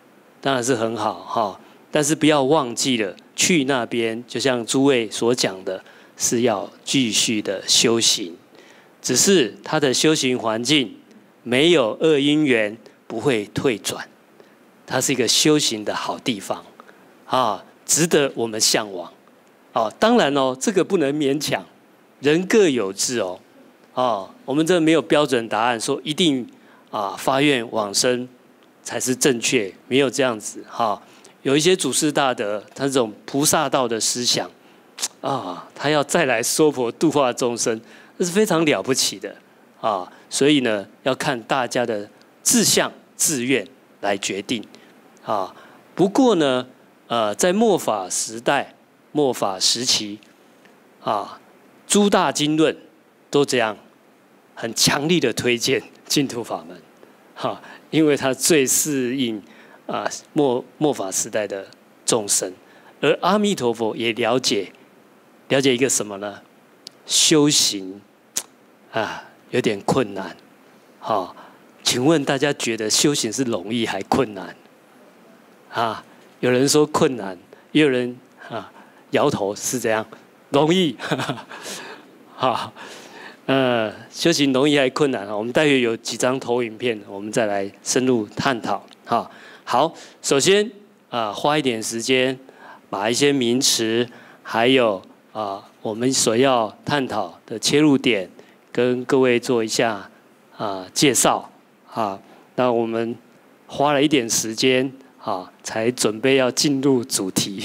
[SPEAKER 1] 但是不要忘记了，去那边就像诸位所讲的，是要继续的修行，只是他的修行环境没有恶因缘，不会退转，它是一个修行的好地方值得我们向往当然这个不能勉强，人各有志我们这没有标准答案，说一定发愿往生才是正确，没有这样子有一些祖师大德，他这种菩萨道的思想他要再来娑婆度化众生，这是非常了不起的所以呢，要看大家的志向志愿来决定不过呢在末法时代、末法时期诸大经论都这样很强力的推荐净土法门因为它最适应末法时代的众生，而阿弥陀佛也了解一个什么呢？修行有点困难请问大家觉得修行是容易还困难有人说困难，也有人摇头，是这样容易修行容易还困难啊？我们待会有几张投影片，我们再来深入探讨。好，首先花一点时间把一些名词，还有我们所要探讨的切入点，跟各位做一下介绍那我们花了一点时间才准备要进入主题，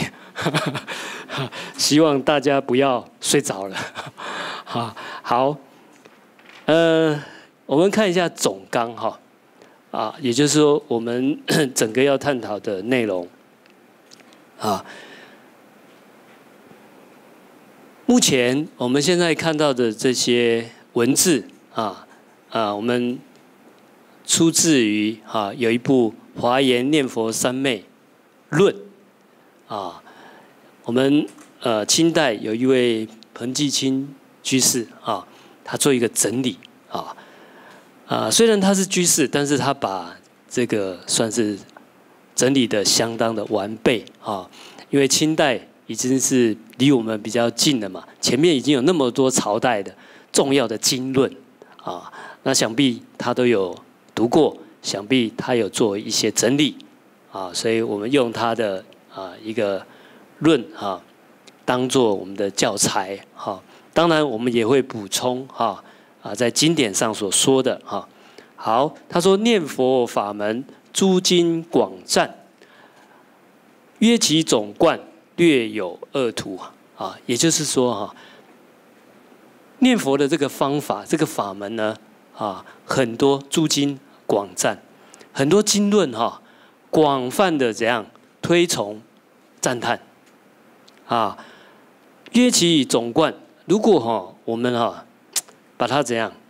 [SPEAKER 1] 希望大家不要睡着了。好。我们看一下总纲也就是说我们整个要探讨的内容目前我们现在看到的这些文字我们出自于有一部《华严念佛三昧论》我们清代有一位彭继清居士他做一个整理虽然他是居士，但是他把这个算是整理的相当的完备因为清代已经是离我们比较近了嘛，前面已经有那么多朝代的重要的经论那想必他都有读过，想必他有做一些整理所以我们用他的一个论当做我们的教材当然我们也会补充在经典上所说的好，他说念佛法门诸经广占，约其总贯略有二途也就是说念佛的这个方法这个法门呢很多诸经广占，很多经论广泛的怎样推崇赞叹约其总贯，如果我们把它怎样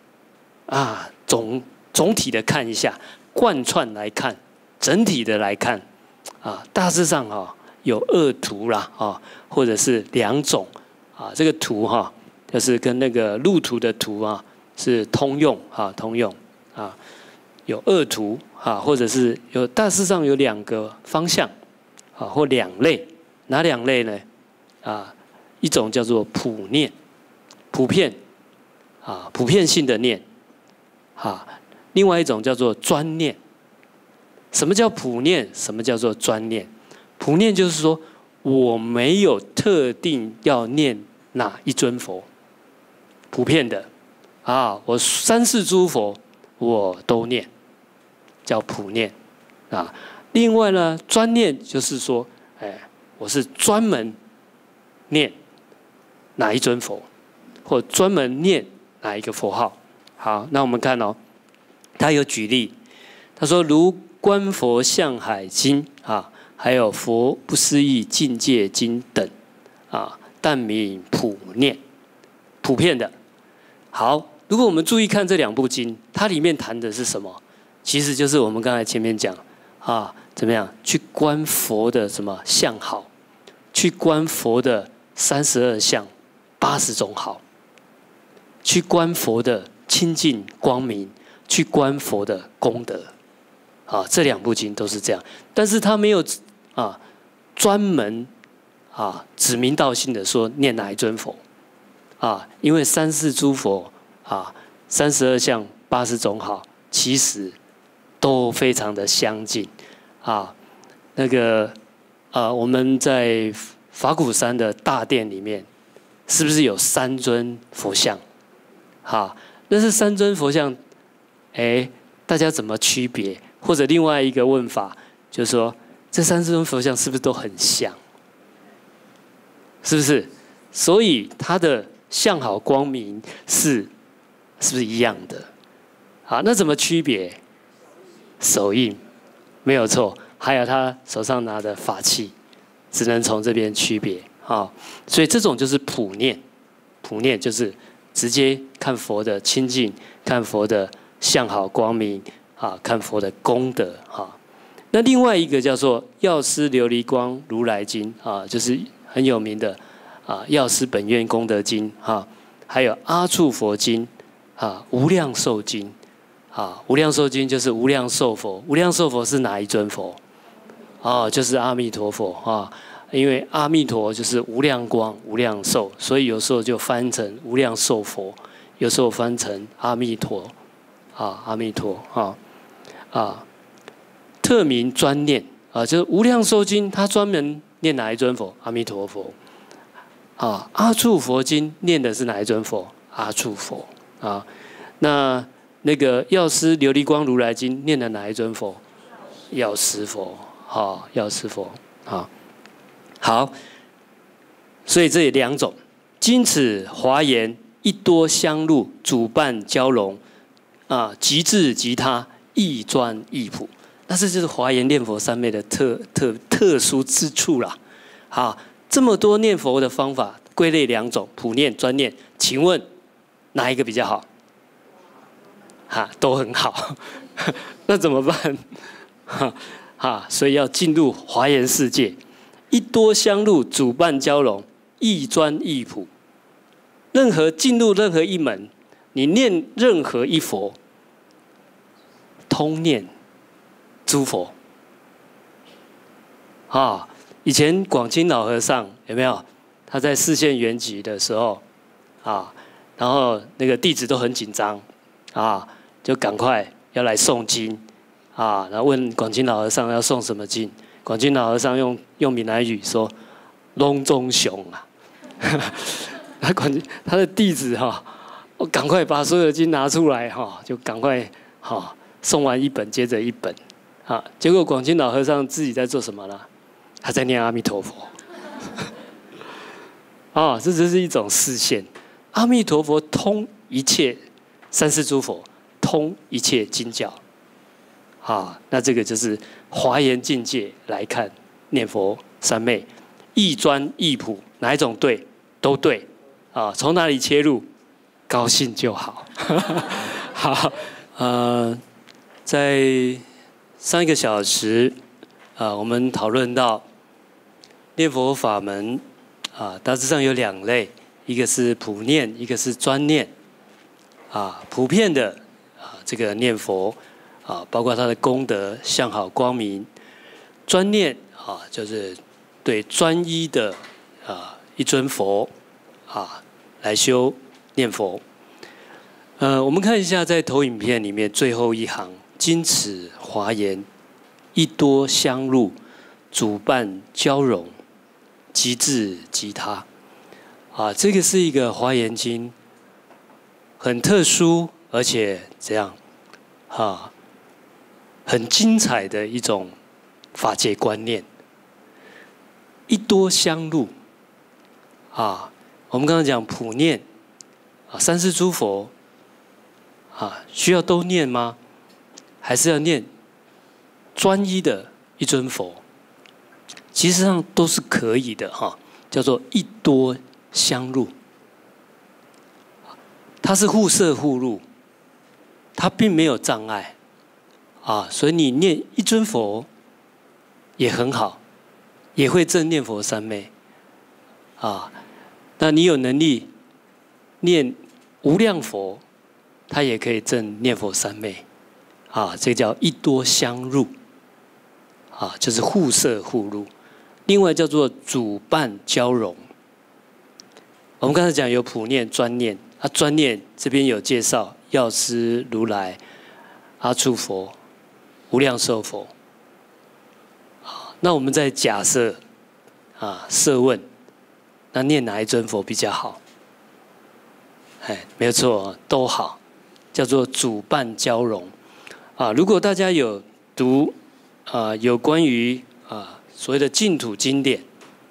[SPEAKER 1] 总体的看一下，贯穿来看，整体的来看大致上有二途啦或者是两种这个途就是跟那个路途的途是通用通用有二途或者是有大致上有两个方向或两类，哪两类呢一种叫做普念，普遍普遍性的念另外一种叫做专念。什么叫普念？什么叫做专念？普念就是说我没有特定要念哪一尊佛，普遍的我三世诸佛我都念，叫普念另外呢，专念就是说我是专门念哪一尊佛，或专门念哪一个佛号。好，那我们看他有举例，他说如观佛向海经还有佛不思议境界经等但名普念，普遍的。好，如果我们注意看这两部经，它里面谈的是什么？其实就是我们刚才前面讲怎么样去观佛的什么相好，去观佛的32相80种好，去观佛的清净光明，去观佛的功德这两部经都是这样，但是他没有专门指名道姓的说念哪一尊佛因为三世诸佛32相80种好，其实都非常的相近那个我们在法鼓山的大殿里面，是不是有3尊佛像？那是3尊佛像，大家怎么区别？或者另外一个问法，就是说这3尊佛像是不是都很像？是不是？所以它的相好光明是不是一样的？那怎么区别？手印没有错，还有他手上拿的法器，只能从这边区别所以这种就是普念，普念就是直接看佛的清净，看佛的相好光明看佛的功德那另外一个叫做《药师琉璃光如来经》就是很有名的药师本愿功德经还有阿处佛经无量寿经无量寿经就是无量寿佛，无量寿佛是哪一尊佛？就是阿弥陀佛因为阿弥陀就是无量光、无量寿，所以有时候就翻成无量寿佛， 有时候翻成阿弥陀，阿弥陀特名专念就是《无量寿经》，它专门念哪一尊佛？阿弥陀佛。阿处佛经念的是哪一尊佛？阿处佛那个药师琉璃光如来经念的哪一尊佛？药师佛。药师佛。好，所以这里2种，经此华严一多相入，主伴交融，即智即他，亦专亦普。那这就是华严念佛三昧的特殊之处啦。这么多念佛的方法，归类2种，普念、专念，请问哪一个比较好？都很好。那怎么办？所以要进入华严世界，一多相入，主伴交融，亦专亦普。进入任何一门，你念任何一佛，通念诸佛。以前广清老和尚有没有？他在示现圆寂的时候，然后那个弟子都很紧张，就赶快要来诵经，然后问广清老和尚要诵什么经。广清老和尚用闽南语说：“隆中雄啊！”他的弟子我赶快把所有的经拿出来就赶快诵完一本接着一本结果广清老和尚自己在做什么呢？他在念阿弥陀佛。这只是一种示现。阿弥陀佛通一切三世诸佛，通一切经教。那这个就是华严境界来看念佛三昧，亦专亦普，哪一种对都对从哪里切入，高兴就好。好，在上1个小时我们讨论到念佛法门大致上有2类，一个是普念，一个是专念。普遍的这个念佛包括它的功德相好光明。专念就是对专一的一尊佛来修念佛。我们看一下在投影片里面最后一行，经此华严一多相入，主伴交融，即智即他。这个是一个华严经很特殊而且怎样很精彩的一种法界观念。一多相入我们刚刚讲普念三世诸佛需要都念吗？还是要念专一的一尊佛？其实上都是可以的叫做一多相入。它是互摄互入，它并没有障碍所以你念一尊佛也很好，也会证念佛三昧那你有能力念无量佛，它也可以证念佛三昧这叫一多相入就是互摄互入。另外叫做主伴交融。我们刚才讲有普念、专念专念这边有介绍药师如来、阿处佛、无量寿佛。那我们再假设设问，那念哪一尊佛比较好？没有错，都好，叫做主伴交融如果大家有读有关于所谓的净土经典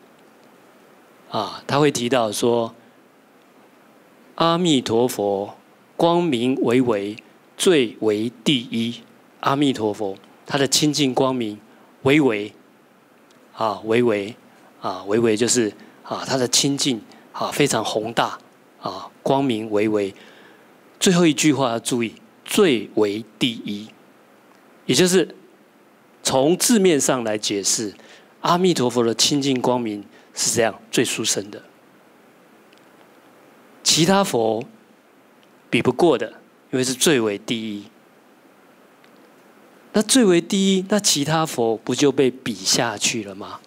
[SPEAKER 1] 他会提到说，阿弥陀佛光明为为，最为第一。阿弥陀佛他的清净光明为为为为为为就是他的清净非常宏大光明为为。最后一句话要注意，最为第一，也就是从字面上来解释，阿弥陀佛的清净光明是这样最殊胜的，其他佛比不过的，因为是最为第一。那最为第一，那其他佛不就被比下去了吗？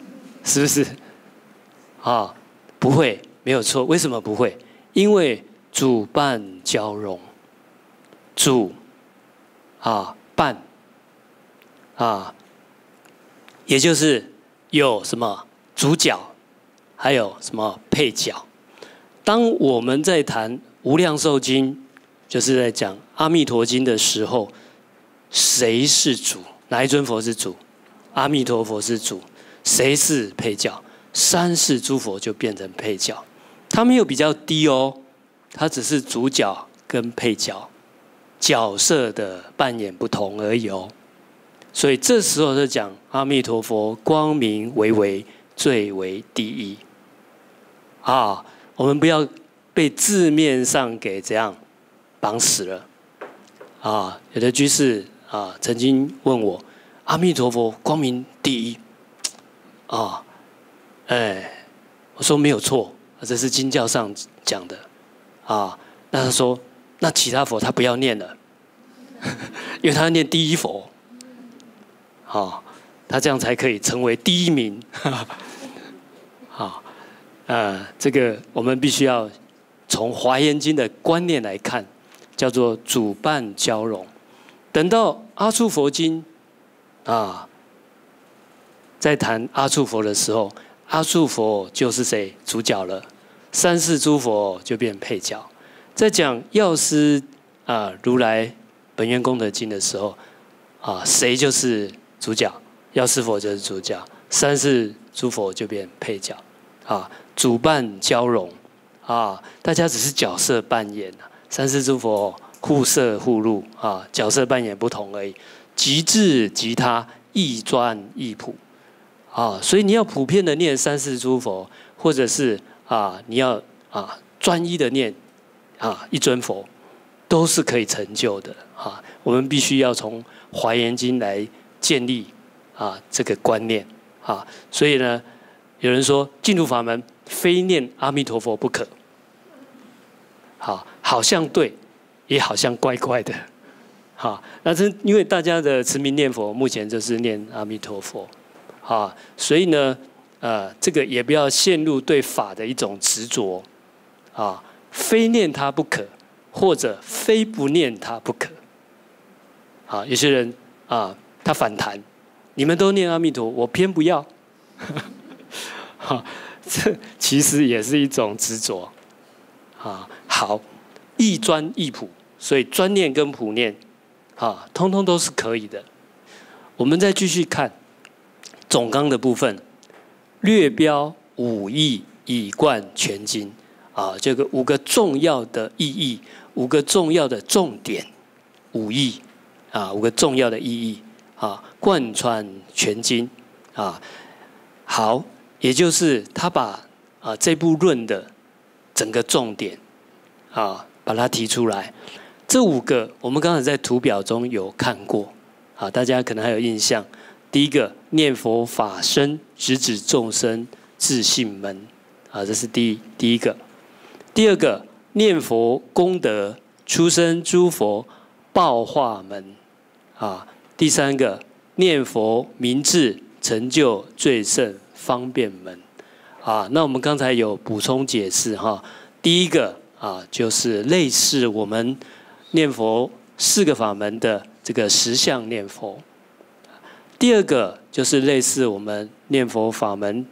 [SPEAKER 1] 是不是？不会，没有错。为什么不会？因为主伴交融，主伴也就是有什么主角，还有什么配角。当我们在谈《无量寿经》，就是在讲《阿弥陀经》的时候，谁是主？哪一尊佛是主？阿弥陀佛是主。谁是配角？三世诸佛就变成配角。他没有比较低哦，他只是主角跟配角角色的扮演不同而已哦。所以这时候就讲阿弥陀佛光明唯唯最为第一我们不要被字面上给这样绑死了有的居士曾经问我，阿弥陀佛光明第一我说没有错，这是经教上讲的那他说那其他佛他不要念了因为他要念第一佛他这样才可以成为第一名这个我们必须要从华严经的观念来看，叫做主伴交融。等到阿处佛经在谈阿处佛的时候，阿处佛就是谁？主角了。三世诸佛就变配角。在讲药师如来本愿功德经的时候谁就是主角？药师佛就是主角，三世诸佛就变配角主伴交融大家只是角色扮演三世诸佛互摄互入角色扮演不同而已。即智即他，亦专亦普所以你要普遍的念三世诸佛，或者是你要专一的念一尊佛，都是可以成就的我们必须要从华严经来建立这个观念所以呢，有人说进入法门非念阿弥陀佛不可，好像对，也好像怪怪的那是因为大家的持名念佛目前就是念阿弥陀佛所以呢这个也不要陷入对法的一种执着非念它不可，或者非不念它不可有些人他反弹，你们都念阿弥陀，我偏不要这其实也是一种执着好，亦专亦普，所以专念跟普念通通都是可以的。我们再继续看总纲的部分，略标五义以贯全经这个5个重要的意义，5个重要的重点，五义5个重要的意义贯穿全经好，也就是他把这部论的整个重点把它提出来。这5个我们刚才在图表中有看过大家可能还有印象。第一个，念佛法身，直指众生自性门这是第一个。第二个，念佛功德，出生诸佛报化门第三个，念佛明智，成就最胜方便门那我们刚才有补充解释第一个就是类似我们念佛4个法门的这个实相念佛。第二个就是类似我们念佛法门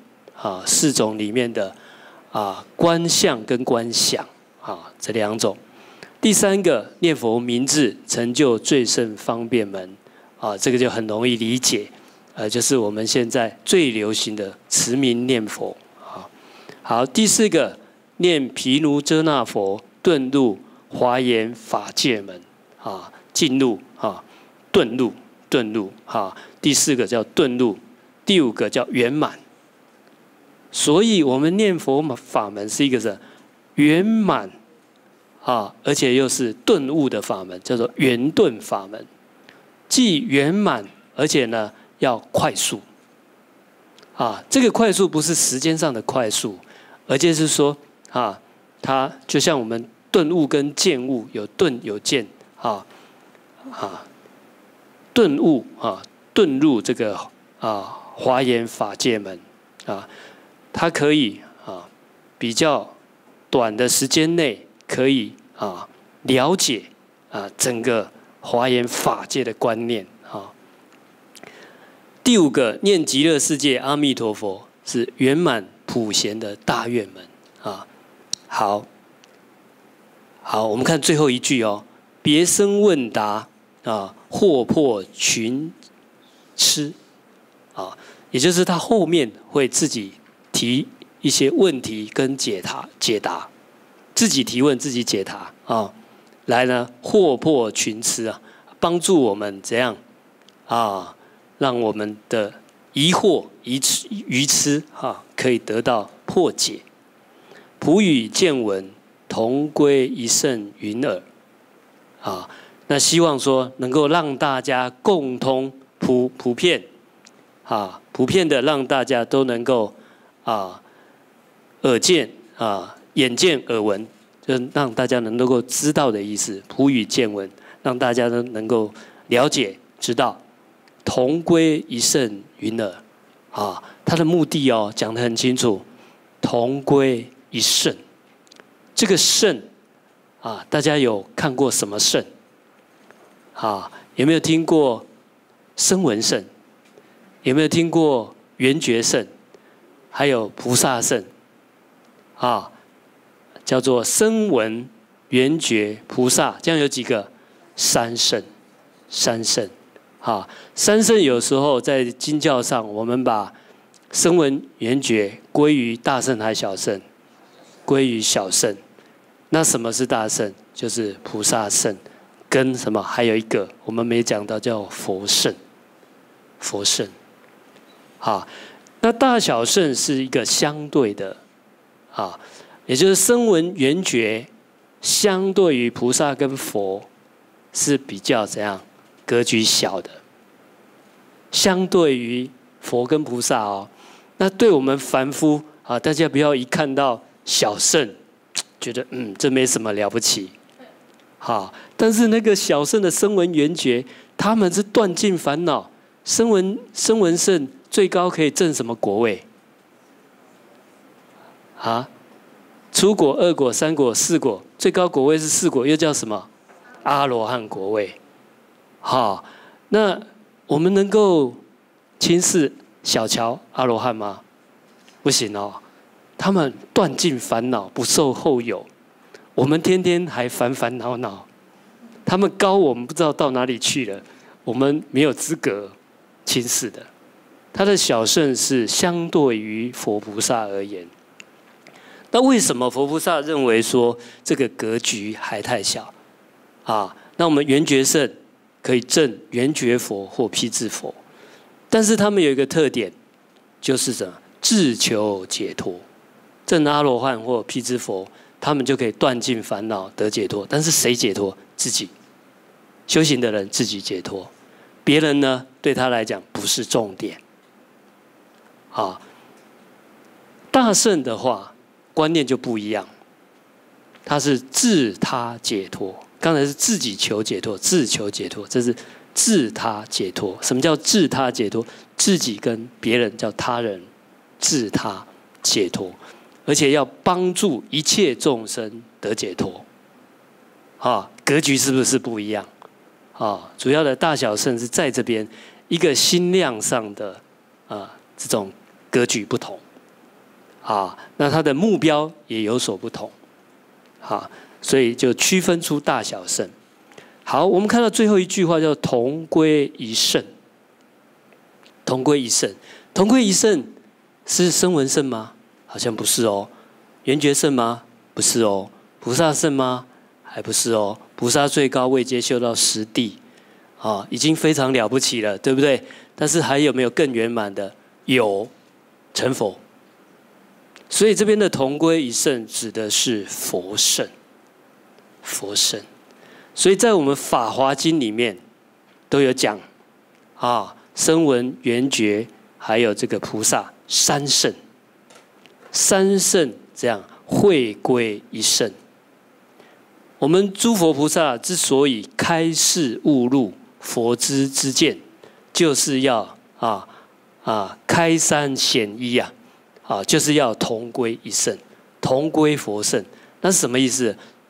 [SPEAKER 1] 4种里面的观相跟观想这2种。第三个，念佛明智，成就最胜方便门这个就很容易理解就是我们现在最流行的持名念佛好，第4个，念毗卢遮那佛，顿入华严法界门进入顿入第4个叫顿入，第5个叫圆满。所以我们念佛法门是一个是圆满而且又是顿悟的法门，叫做圆顿法门。既圆满，而且呢要快速这个快速不是时间上的快速，而就是说它就像我们顿悟跟见悟有顿有见顿悟顿入这个华严法界门它可以比较短的时间内可以了解整个华严法界的观念第5个，念极乐世界阿弥陀佛，是圆满普贤的大愿门好，我们看最后一句哦，别生问答惑破群痴也就是他后面会自己提一些问题跟解答，自己提问自己解答来呢惑破群痴帮助我们怎样让我们的疑惑愚痴可以得到破解。普语见闻，同归一乘云耳那希望说能够让大家共通普遍的让大家都能够耳见眼见耳闻，就让大家能够知道的意思。普语见闻，让大家都能够了解知道。同归一乘云耳他的目的讲得很清楚，同归一乘。这个乘大家有看过什么乘有没有听过声闻乘？有没有听过缘觉乘？还有菩萨乘叫做声闻、缘觉、菩萨，这样有几个？3乘。3乘有时候在经教上，我们把声闻、缘觉归于大乘还是小乘？归于小乘。那什么是大乘？就是菩萨乘，跟什么？还有一个我们没讲到，叫佛乘。那大小乘是一个相对的也就是声闻、缘觉相对于菩萨跟佛是比较怎样？格局小的，相对于佛跟菩萨那对我们凡夫大家不要一看到小乘，觉得这没什么了不起但是那个小乘的声闻缘觉，他们是断尽烦恼。声闻乘最高可以证什么果位？初果、2果、3果、4果，最高果位是4果，又叫什么？阿罗汉果位。那我们能够轻视小瞧阿罗汉吗？不行他们断尽烦恼，不受后有。我们天天还烦烦恼恼，他们高我们不知道到哪里去了，我们没有资格轻视的。他的小乘是相对于佛菩萨而言。那为什么佛菩萨认为说这个格局还太小那我们缘觉乘可以证缘觉佛或辟支佛，但是他们有一个特点，就是什么？自求解脱。证阿罗汉或辟支佛，他们就可以断尽烦恼得解脱。但是谁解脱？自己修行的人自己解脱，别人呢对他来讲不是重点。大乘的话观念就不一样，他是自他解脱。刚才是自己求解脱，自求解脱，这是自他解脱。什么叫自他解脱？自己跟别人叫他人，自他解脱，而且要帮助一切众生得解脱。格局是不是不一样？主要的大小乘是在这边一个心量上的这种格局不同那他的目标也有所不同所以就区分出大小乘。好，我们看到最后一句话叫同归一乘。同归一乘，同归一乘是声闻乘吗？好像不是缘觉乘吗？不是菩萨乘吗？还不是菩萨最高位阶修到10地已经非常了不起了，对不对？但是还有没有更圆满的？有，成佛。所以这边的同归一乘指的是佛乘。所以在我们《法华经》里面都有讲声闻、缘觉，还有这个菩萨3乘，这样会归一乘。我们诸佛菩萨之所以开示悟入佛之见，就是要开三显一就是要同归一乘，同归佛乘。那是什么意思？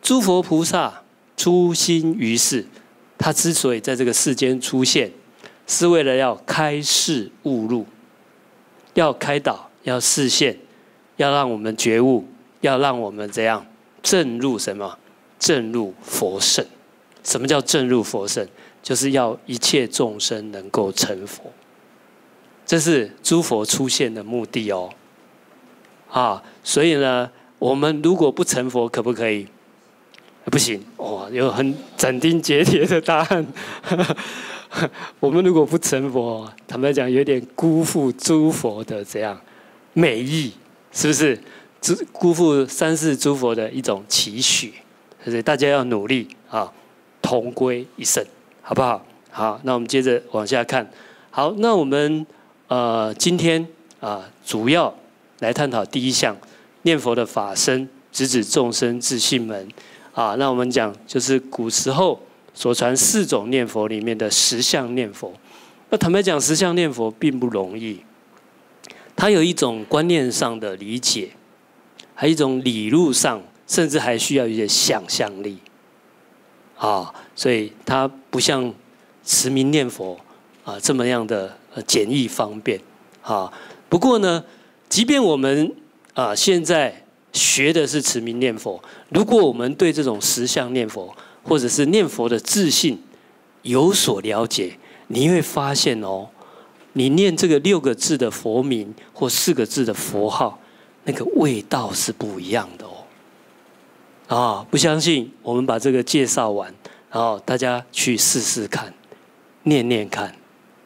[SPEAKER 1] 诸佛菩萨出心于世，他之所以在这个世间出现，是为了要开示悟入，要开导，要示现，要让我们觉悟，要让我们怎样证入什么？证入佛圣。什么叫证入佛圣？就是要一切众生能够成佛，这是诸佛出现的目的哦。所以呢，我们如果不成佛，可不可以？不行哦，有很斩钉截铁的答案。我们如果不成佛，坦白讲，有点辜负诸佛的这样美意，是不是？辜负三世诸佛的一种期许，所以大家要努力同归一圣，好不好？好，那我们接着往下看。好，那我们今天主要来探讨第一项，念佛的法身，直指众生自性门。那我们讲就是古时候所传4种念佛里面的10相念佛。那坦白讲，10相念佛并不容易，它有一种观念上的理解，还有一种理路上，甚至还需要一些想象力。所以它不像持名念佛这么样的简易方便。不过呢，即便我们现在学的是持名念佛，如果我们对这种10相念佛或者是念佛的自性有所了解，你会发现你念这个6个字的佛名或4个字的佛号，那个味道是不一样的不相信，我们把这个介绍完，然后大家去试试看，念念看，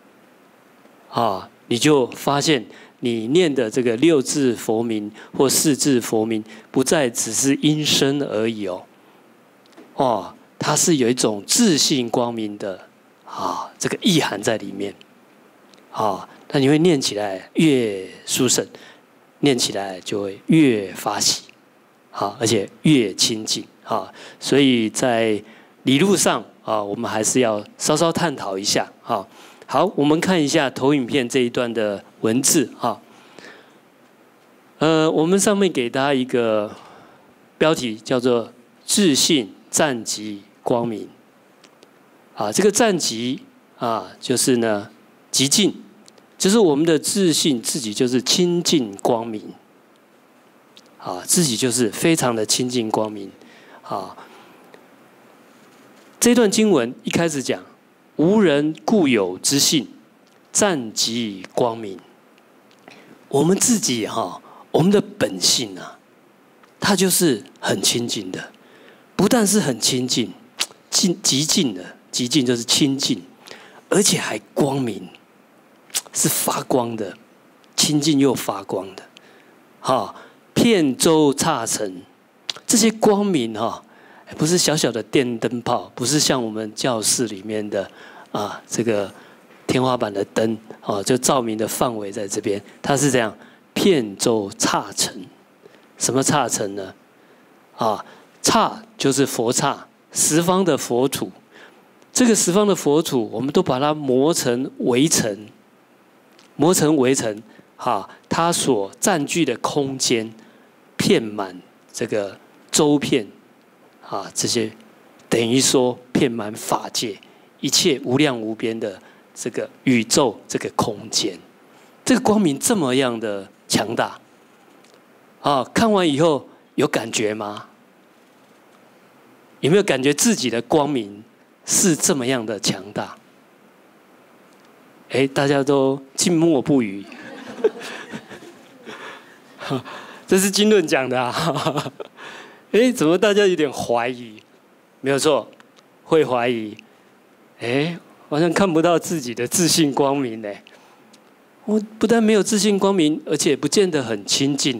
[SPEAKER 1] 你就发现你念的这个6字佛名或4字佛名，不再只是音声而已它是有一种自性光明的这个意涵在里面那你会念起来越殊胜，念起来就会越发喜而且越亲近所以在理路上我们还是要稍稍探讨一下好，我们看一下投影片这一段的文字我们上面给大家一个标题叫做“自性湛极光明”这个湛极就是呢极尽，就是我们的自性自己就是清净光明自己就是非常的清净光明这段经文一开始讲无人固有之性，湛极光明。我们自己我们的本性它就是很清净的，不但是很清净，极尽的，极尽就是清净，而且还光明，是发光的，清净又发光的遍周刹尘，这些光明不是小小的电灯泡，不是像我们教室里面的这个天花板的灯就照明的范围在这边，它是这样遍周刹尘。什么刹尘呢？刹就是佛刹，十方的佛土。这个十方的佛土，我们都把它磨成围城，磨成围城它所占据的空间，遍满这个周遍这些等于说遍满法界一切无量无边的这个宇宙这个空间，这个光明这么样的强大看完以后有感觉吗？有没有感觉自己的光明是这么样的强大？大家都静默不语。这是经论讲的怎么大家有点怀疑？没有错，会怀疑。好像看不到自己的自性光明我不但没有自性光明，而且不见得很亲近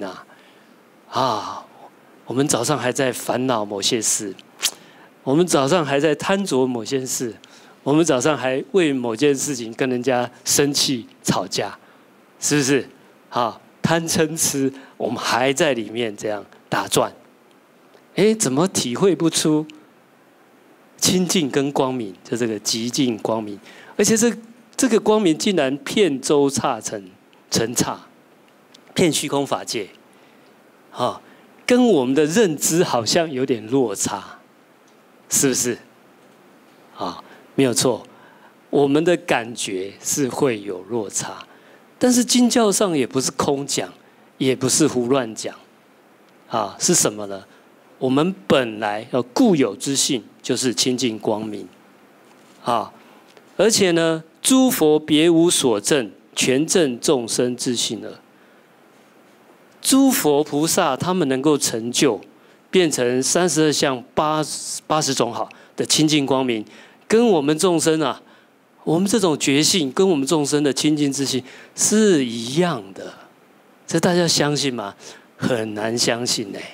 [SPEAKER 1] 我们早上还在烦恼某些事，我们早上还在贪着某些事，我们早上还为某件事情跟人家生气吵架，是不是？贪嗔痴，我们还在里面这样打转。怎么体会不出清净跟光明？就这个极尽光明，而且这个光明竟然遍周刹尘尘刹，遍虚空法界， 跟我们的认知好像有点落差，是不是？啊，没有错，我们的感觉是会有落差，但是经教上也不是空讲，也不是胡乱讲，啊，是什么呢？我们本来固有之性就是清净光明，啊，而且呢，诸佛别无所证，全证众生自性耳。诸佛菩萨他们能够成就，变成32相80种好的清净光明，跟我们众生啊，我们这种觉性跟我们众生的清净之性是一样的，这大家相信吗？很难相信呢。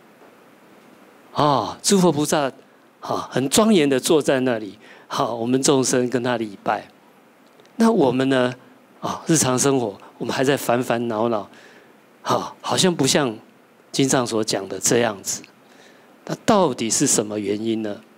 [SPEAKER 1] 诸佛菩萨很庄严的坐在那里，我们众生跟他礼拜。那我们呢？日常生活我们还在烦烦恼恼。好像不像经上所讲的这样子，那到底是什么原因呢？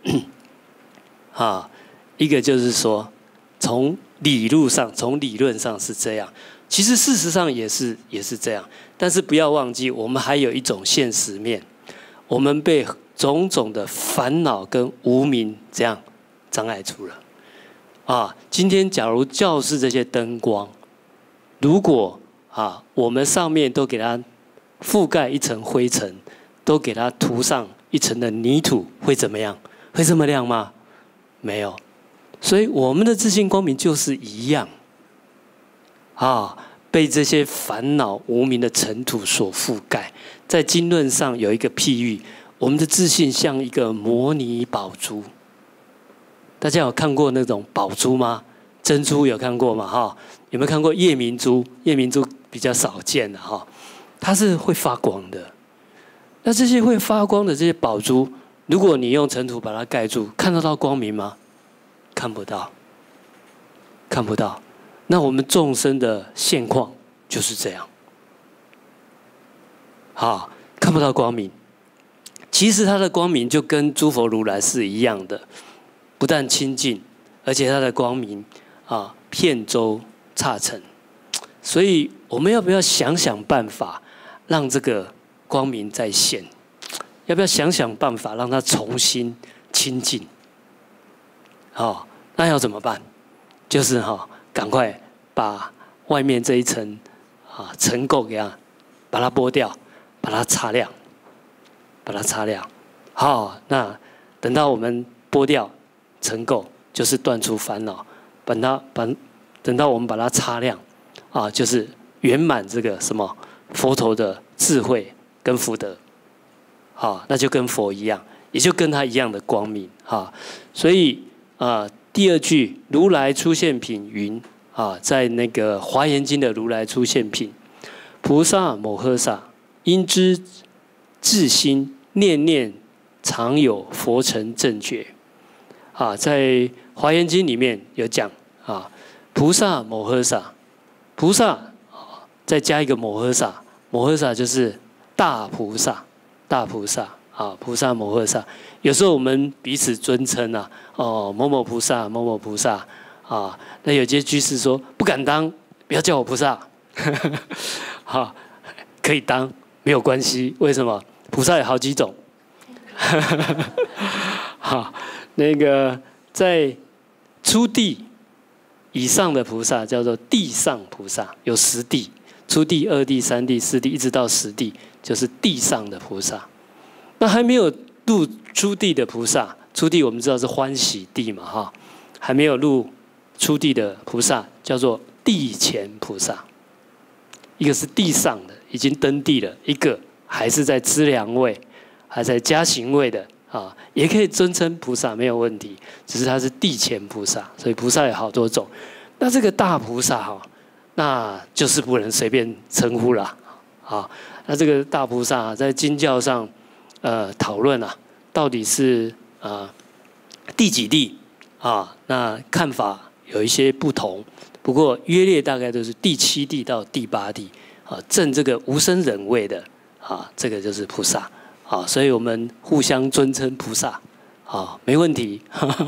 [SPEAKER 1] 一个就是说，从理论上是这样，其实事实上也是这样，但是不要忘记，我们还有一种现实面，我们被种种的烦恼跟无明这样障碍住了。今天假如教室这些灯光，如果我们上面都给它覆盖一层灰尘，都给它涂上一层的泥土，会怎么样？会这么亮吗？没有。所以我们的自性光明就是一样，被这些烦恼无明的尘土所覆盖。在经论上有一个譬喻，我们的自性像一个摩尼宝珠。大家有看过那种宝珠吗？珍珠有看过吗？有没有看过夜明珠？夜明珠比较少见的它是会发光的。那这些会发光的这些宝珠，如果你用尘土把它盖住，看得到光明吗？看不到，看不到。那我们众生的现况就是这样，看不到光明。其实它的光明就跟诸佛如来是一样的，不但清净，而且它的光明遍周刹尘。所以我们要不要想想办法，让这个光明再现？要不要想想办法，让它重新清净？那要怎么办？就是赶快把外面这一层尘垢给把它剥掉，把它擦亮，把它擦亮。那等到我们剥掉尘垢，就是断除烦恼。等到我们把它擦亮，就是圆满这个什么佛陀的智慧跟福德，那就跟佛一样，也就跟他一样的光明。所以第二句如来出现品云在那个华严经的如来出现品，菩萨摩诃萨因知自心念念常有佛成正觉。在华严经里面有讲菩萨摩诃萨，菩萨再加一个摩诃萨，摩诃萨就是大菩萨，大菩萨菩萨摩诃萨。有时候我们彼此尊称某某菩萨，某某菩萨那有些居士说不敢当，不要叫我菩萨，可以当没有关系，为什么？菩萨有好几种。那个在初地以上的菩萨叫做地上菩萨，有10地，初地、2地、3地、4地，一直到10地，就是地上的菩萨。那还没有入初地的菩萨，初地我们知道是欢喜地嘛，还没有入初地的菩萨叫做地前菩萨。一个是地上的，已经登地了；一个还是在资粮位，还在加行位的。也可以尊称菩萨没有问题，只是他是地前菩萨，所以菩萨有好多种。那这个大菩萨那就是不能随便称呼了。那这个大菩萨在经教上讨论到底是第几地那看法有一些不同，不过约略大概都是第7地到第8地证这个无生忍位的这个就是菩萨。所以我们互相尊称菩萨，没问题。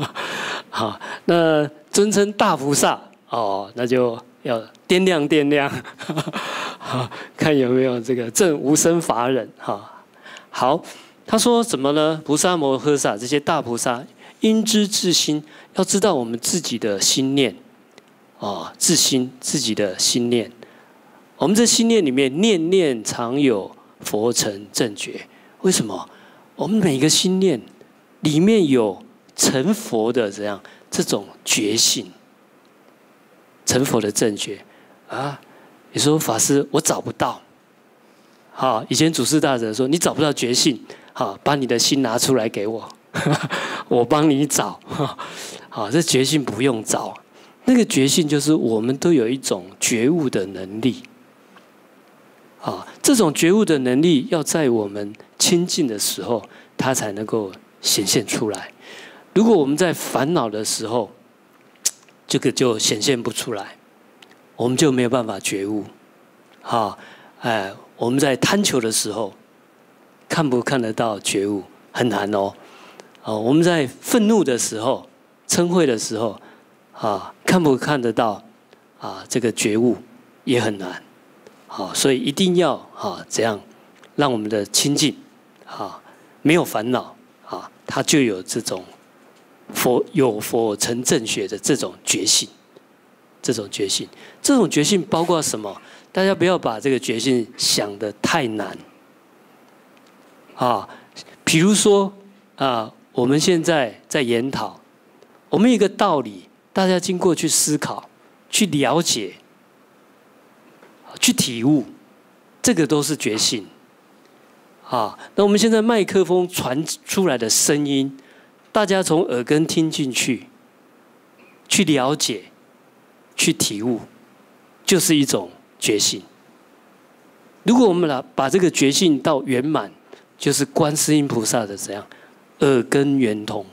[SPEAKER 1] 那尊称大菩萨，那就要掂量掂量，看有没有这个证无生法忍， 好，他说什么呢？菩萨摩诃萨这些大菩萨应知自心，要知道我们自己的心念啊，自心自己的心念。我们这心念里面，念念常有佛成正觉。为什么？我们每个心念里面有成佛的这种觉性，成佛的正觉啊。你说法师，我找不到。好，以前祖师大德说，你找不到觉性，好，把你的心拿出来给我，我帮你找。好，这觉性不用找，那个觉性就是我们都有一种觉悟的能力。啊，这种觉悟的能力要在我们清净的时候，它才能够显现出来。如果我们在烦恼的时候，这个就显现不出来，我们就没有办法觉悟。好，我们在贪求的时候，看不看得到觉悟很难哦。我们在愤怒的时候、嗔恚的时候，看不看得到这个觉悟也很难。好，所以一定要怎样让我们的清净没有烦恼它就有这种佛成正觉的这种觉性，这种觉性包括什么？大家不要把这个觉性想得太难比如说我们现在在研讨，我们有一个道理，大家经过去思考、去了解。去体悟，这个都是觉性那我们现在麦克风传出来的声音，大家从耳根听进去，去了解，去体悟，就是一种觉性。如果我们把这个觉性到圆满，就是观世音菩萨的怎样耳根圆通。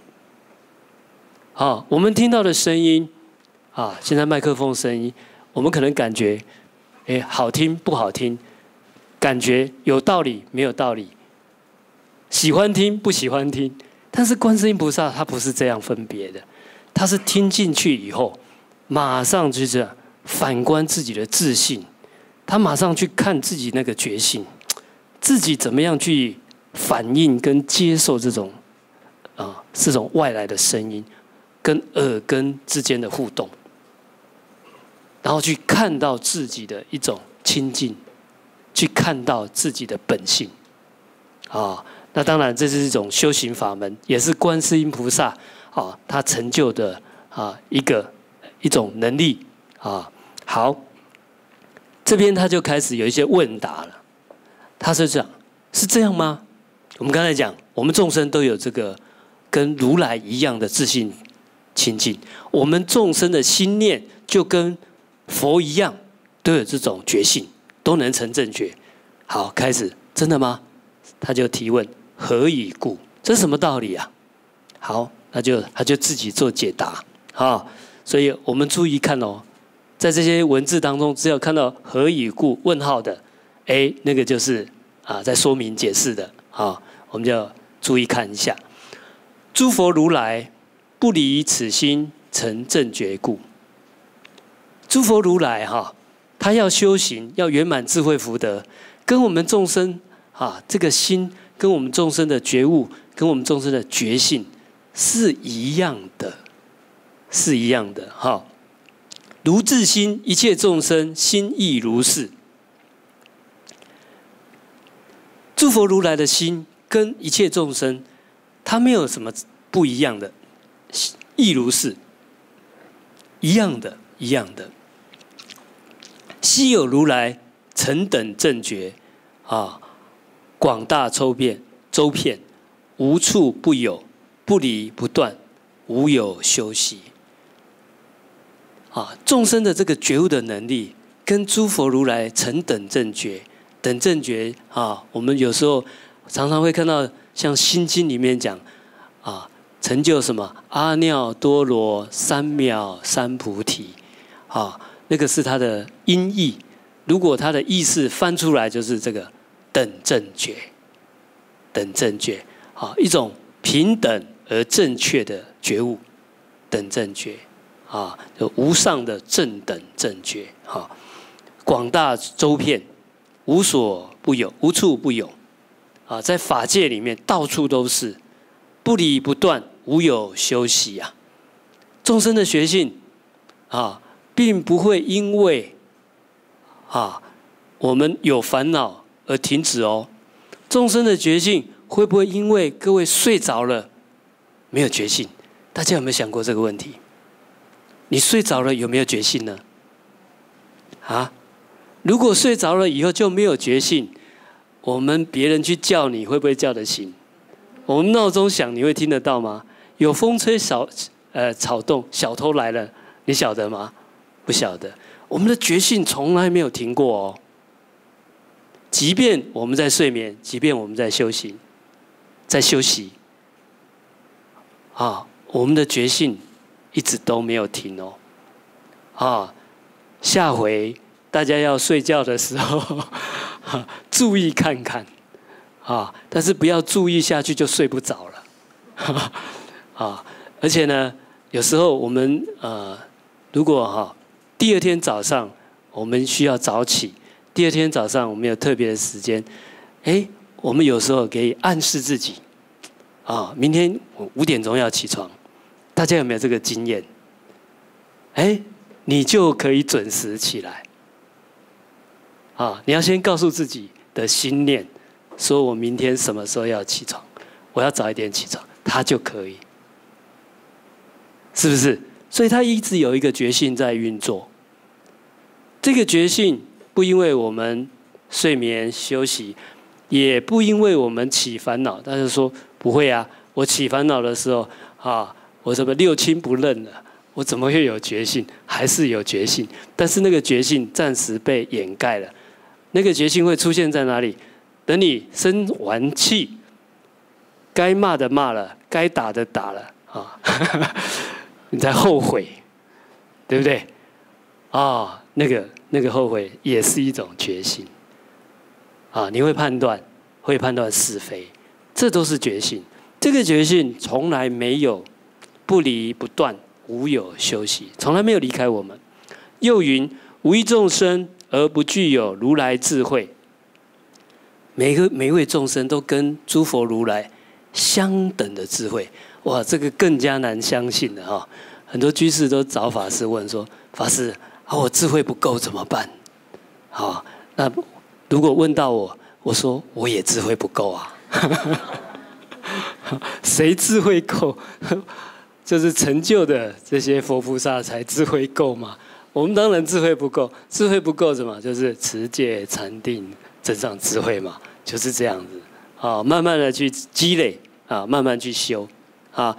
[SPEAKER 1] 我们听到的声音现在麦克风声音，我们可能感觉。好听不好听，感觉有道理没有道理，喜欢听不喜欢听。但是观世音菩萨他不是这样分别的，他是听进去以后，马上就这样反观自己的自信，他马上去看自己那个觉性，自己怎么样去反应跟接受这种外来的声音，跟耳根之间的互动。然后去看到自己的一种清净，去看到自己的本性那当然这是一种修行法门，也是观世音菩萨他成就的一种能力好，这边他就开始有一些问答了。他是讲是这样吗？我们刚才讲，我们众生都有这个跟如来一样的自信清净，我们众生的心念就跟佛一样，都有这种觉性，都能成正觉。好，开始，真的吗？他就提问：何以故？这是什么道理啊？好，他就自己做解答所以我们注意看在这些文字当中，只有看到何以故问号的，那个就是在说明解释的我们就要注意看一下。诸佛如来不离此心成正觉故。诸佛如来他要修行，要圆满智慧福德，跟我们众生这个心，跟我们众生的觉悟，跟我们众生的觉性是一样的，是一样的如自心，一切众生心亦如是。诸佛如来的心跟一切众生，他没有什么不一样的，亦如是，一样的，一样的。稀有如来成等正觉广大周遍，无处不有，不离不断，无有休息众生的这个觉悟的能力，跟诸佛如来成等正觉。等正觉我们有时候常常会看到，像《心经》里面讲成就什么阿耨多罗三藐三菩提那个是它的音译。如果它的意思翻出来，就是这个等正觉，等正觉一种平等而正确的觉悟，等正觉就无上的正等正觉广大周遍，无所不有，无处不有啊，在法界里面到处都是，不离不断，无有休息啊。众生的觉性啊，并不会因为啊我们有烦恼而停止哦。众生的觉性会不会因为各位睡着了没有觉性？大家有没有想过这个问题？你睡着了有没有觉性呢？啊，如果睡着了以后就没有觉性，我们别人去叫你会不会叫得醒？我们闹钟响你会听得到吗？有风吹草动，小偷来了，你晓得吗？不晓得。我们的觉性从来没有停过哦。即便我们在睡眠，即便我们在修行，在休息，啊，我们的觉性一直都没有停哦。啊，下回大家要睡觉的时候，注意看看，啊，但是不要注意下去就睡不着了，啊，而且呢，有时候我们如果第二天早上我们需要早起，第二天早上我们有特别的时间，我们有时候可以暗示自己，啊，明天我5点钟要起床，大家有没有这个经验？你就可以准时起来。啊，你要先告诉自己的心念，说我明天什么时候要起床，我要早一点起床，他就可以，是不是？所以他一直有一个觉性在运作。这个觉性不因为我们睡眠休息，也不因为我们起烦恼。他就说不会啊，我起烦恼的时候啊，我怎么六亲不认了？我怎么会有觉性？还是有觉性，但是那个觉性暂时被掩盖了。那个觉性会出现在哪里？等你生完气，该骂的骂了，该打的打了啊，你才后悔，对不对？啊，那个后悔也是一种觉性啊，你会判断是非，这都是觉性。这个觉性从来没有不离不断，无有休息，从来没有离开我们。又云：无一众生而不具有如来智慧。每一位众生都跟诸佛如来相等的智慧。哇，这个更加难相信了哈！很多居士都找法师问说：“法师啊，我智慧不够怎么办？”好，那如果问到我说我也智慧不够啊。谁智慧够？就是成就的这些佛菩萨才智慧够嘛。我们当然智慧不够，智慧不够什么？就是持戒、禅定、增上智慧嘛，就是这样子啊，慢慢的去积累啊，慢慢去修啊。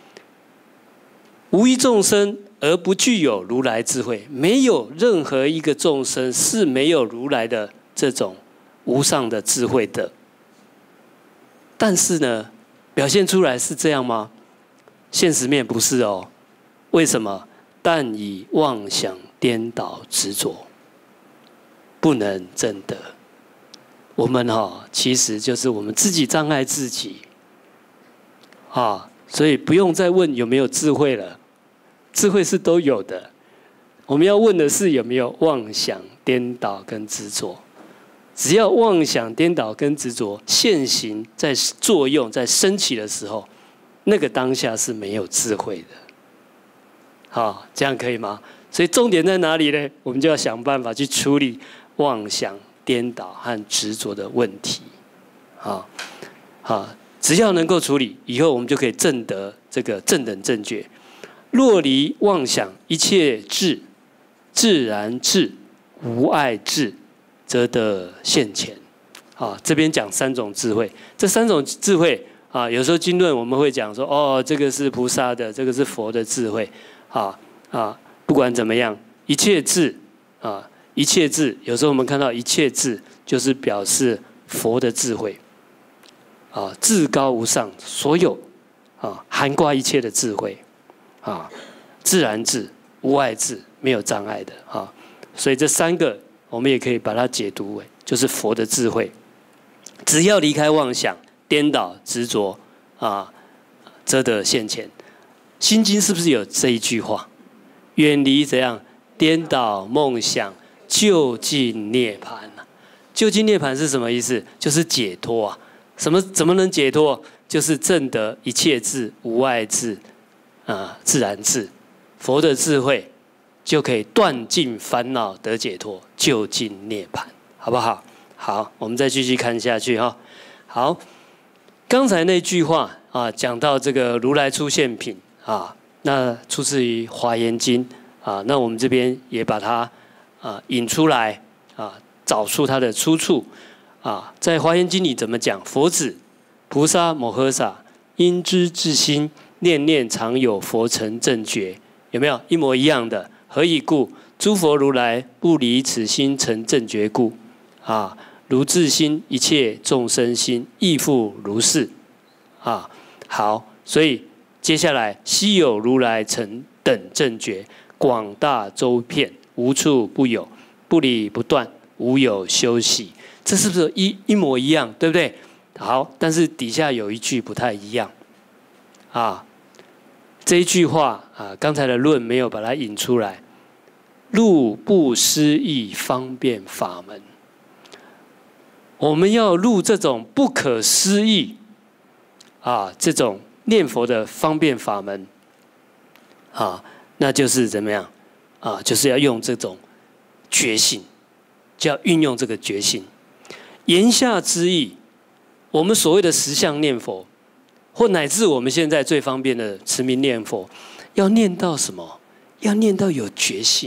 [SPEAKER 1] 无一众生而不具有如来智慧，没有任何一个众生是没有如来的这种无上的智慧的。但是呢，表现出来是这样吗？现实面不是哦。为什么？但以妄想颠倒执着，不能证得。我们其实就是我们自己障碍自己啊，所以不用再问有没有智慧了，智慧是都有的。我们要问的是有没有妄想颠倒跟执着。只要妄想颠倒跟执着现行在作用在升起的时候，那个当下是没有智慧的。好，这样可以吗？所以重点在哪里呢？我们就要想办法去处理妄想颠倒和执着的问题。好，只要能够处理，以后我们就可以证得这个正等正觉。若离妄想，一切智，自然智，无碍智，则得现前。这边讲3种智慧，这3种智慧有时候经论我们会讲说，哦，这个是菩萨的，这个是佛的智慧。不管怎么样，一切智一切智，有时候我们看到一切智，就是表示佛的智慧至高无上，所有涵盖一切的智慧自然智、无碍智，没有障碍的所以这3个我们也可以把它解读为就是佛的智慧。只要离开妄想、颠倒、执着则得现前。心经是不是有这一句话？远离怎样颠倒梦想，就近涅槃。就近涅槃是什么意思？就是解脱怎么能解脱？就是证得一切智、无碍智、自然智。佛的智慧就可以断尽烦恼，得解脱，究竟涅槃，好不好？好，我们再继续看下去哈。好，刚才那句话啊，讲到这个如来出现品啊，那出自于《华严经》啊，那我们这边也把它引出来啊，找出它的出处啊。在《华严经》里怎么讲？佛子菩萨摩诃萨应知自心，念念常有佛成正觉，有没有一模一样的？何以故？诸佛如来不离此心成正觉故啊。如自心，一切众生心亦复如是啊。好，所以接下来悉有如来成等正觉，广大周遍，无处不有，不离不断，无有休息。这是不是一模一样？对不对？好，但是底下有一句不太一样啊。这一句话啊，刚才的论没有把它引出来。入不思议方便法门。我们要入这种不可思议这种念佛的方便法门那就是怎么样就是要用这种觉性，就要运用这个觉性。言下之意，我们所谓的实相念佛，或乃至我们现在最方便的持名念佛，要念到什么？要念到有觉性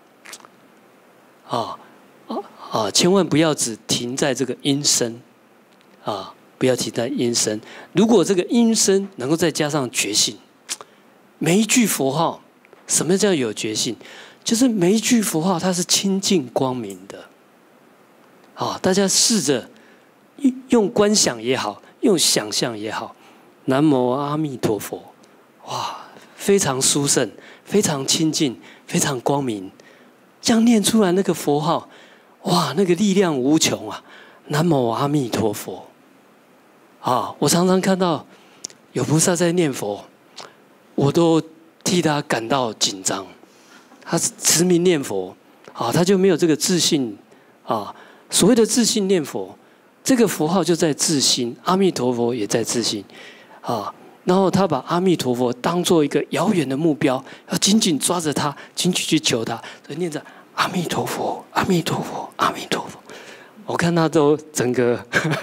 [SPEAKER 1] 千万不要只停在这个音声不要停在音声。如果这个音声能够再加上觉性，每一句佛号，什么叫有觉性？就是每一句佛号它是清净光明的大家试着用观想也好，用想象也好，南无阿弥陀佛，哇，非常殊胜，非常清净，非常光明。这样念出来那个佛号，哇，那个力量无穷啊！南无阿弥陀佛我常常看到有菩萨在念佛，我都替他感到紧张。他持名念佛他就没有这个自信所谓的自信念佛，这个佛号就在自心，阿弥陀佛也在自心然后他把阿弥陀佛当做一个遥远的目标，要紧紧抓着他，紧紧去求他，所以念着阿弥陀佛，阿弥陀佛，阿弥陀佛。我看他都整个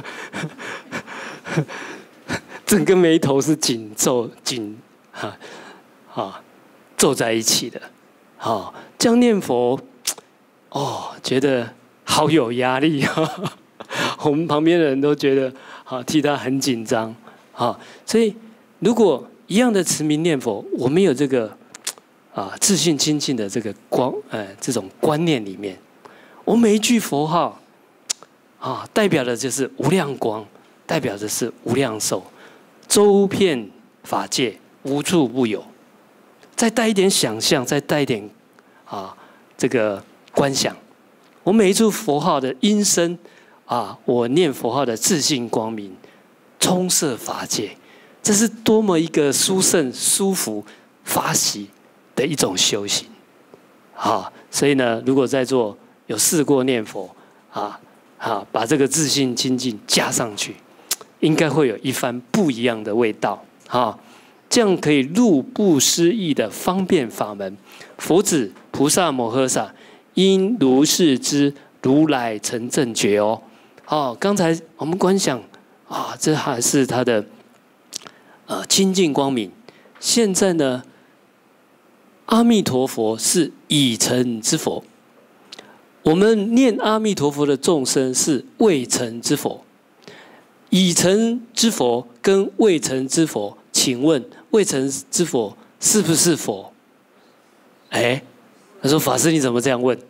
[SPEAKER 1] 眉头是皱在一起的这样念佛觉得好有压力我们旁边的人都觉得替他很紧张所以如果一样的持名念佛，我们有这个自信清净的这个这种观念里面，我每一句佛号代表的就是无量光，代表的是无量寿，周遍法界，无处不有。再带一点想象，再带一点这个观想，我每一句佛号的音声我念佛号的自信光明，充塞法界，这是多么一个殊胜、舒服、法喜的一种修行所以呢，如果在座有试过念佛把这个自信清净加上去，应该会有一番不一样的味道这样可以入不思议的方便法门。佛子菩萨摩诃萨因如是知，如来成正觉刚才我们观想这还是他的清净光明。现在呢，阿弥陀佛是已成之佛，我们念阿弥陀佛的众生是未成之佛。已成之佛跟未成之佛，请问未成之佛是不是佛？他说法师你怎么这样问？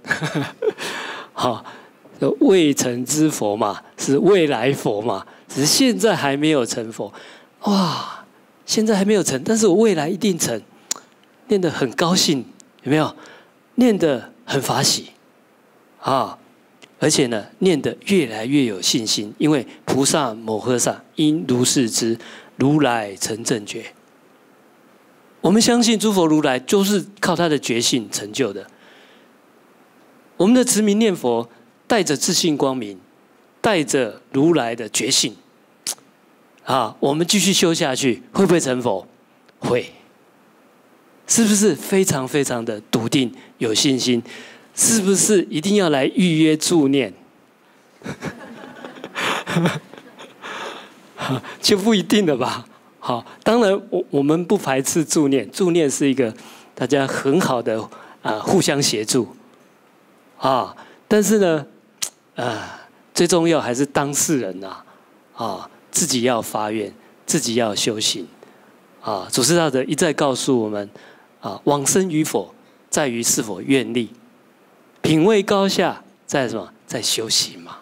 [SPEAKER 1] 未成之佛嘛，是未来佛嘛，只是现在还没有成佛。哇，现在还没有成，但是我未来一定成，念得很高兴，有没有？念得很法喜而且呢，念得越来越有信心，因为菩萨摩诃萨因如是知，如来成正觉。我们相信诸佛如来就是靠他的觉性成就的。我们的持名念佛带着自信光明，带着如来的觉性啊，我们继续修下去，会不会成佛？会。是不是非常非常的笃定有信心？是不是一定要来预约助念？就不一定了吧。好，当然我们不排斥助念，助念是一个大家很好的互相协助啊。但是呢，最重要还是当事人自己要发愿，自己要修行啊。祖师大德一再告诉我们往生与否在于是否愿力，品位高下在什么？在修行嘛。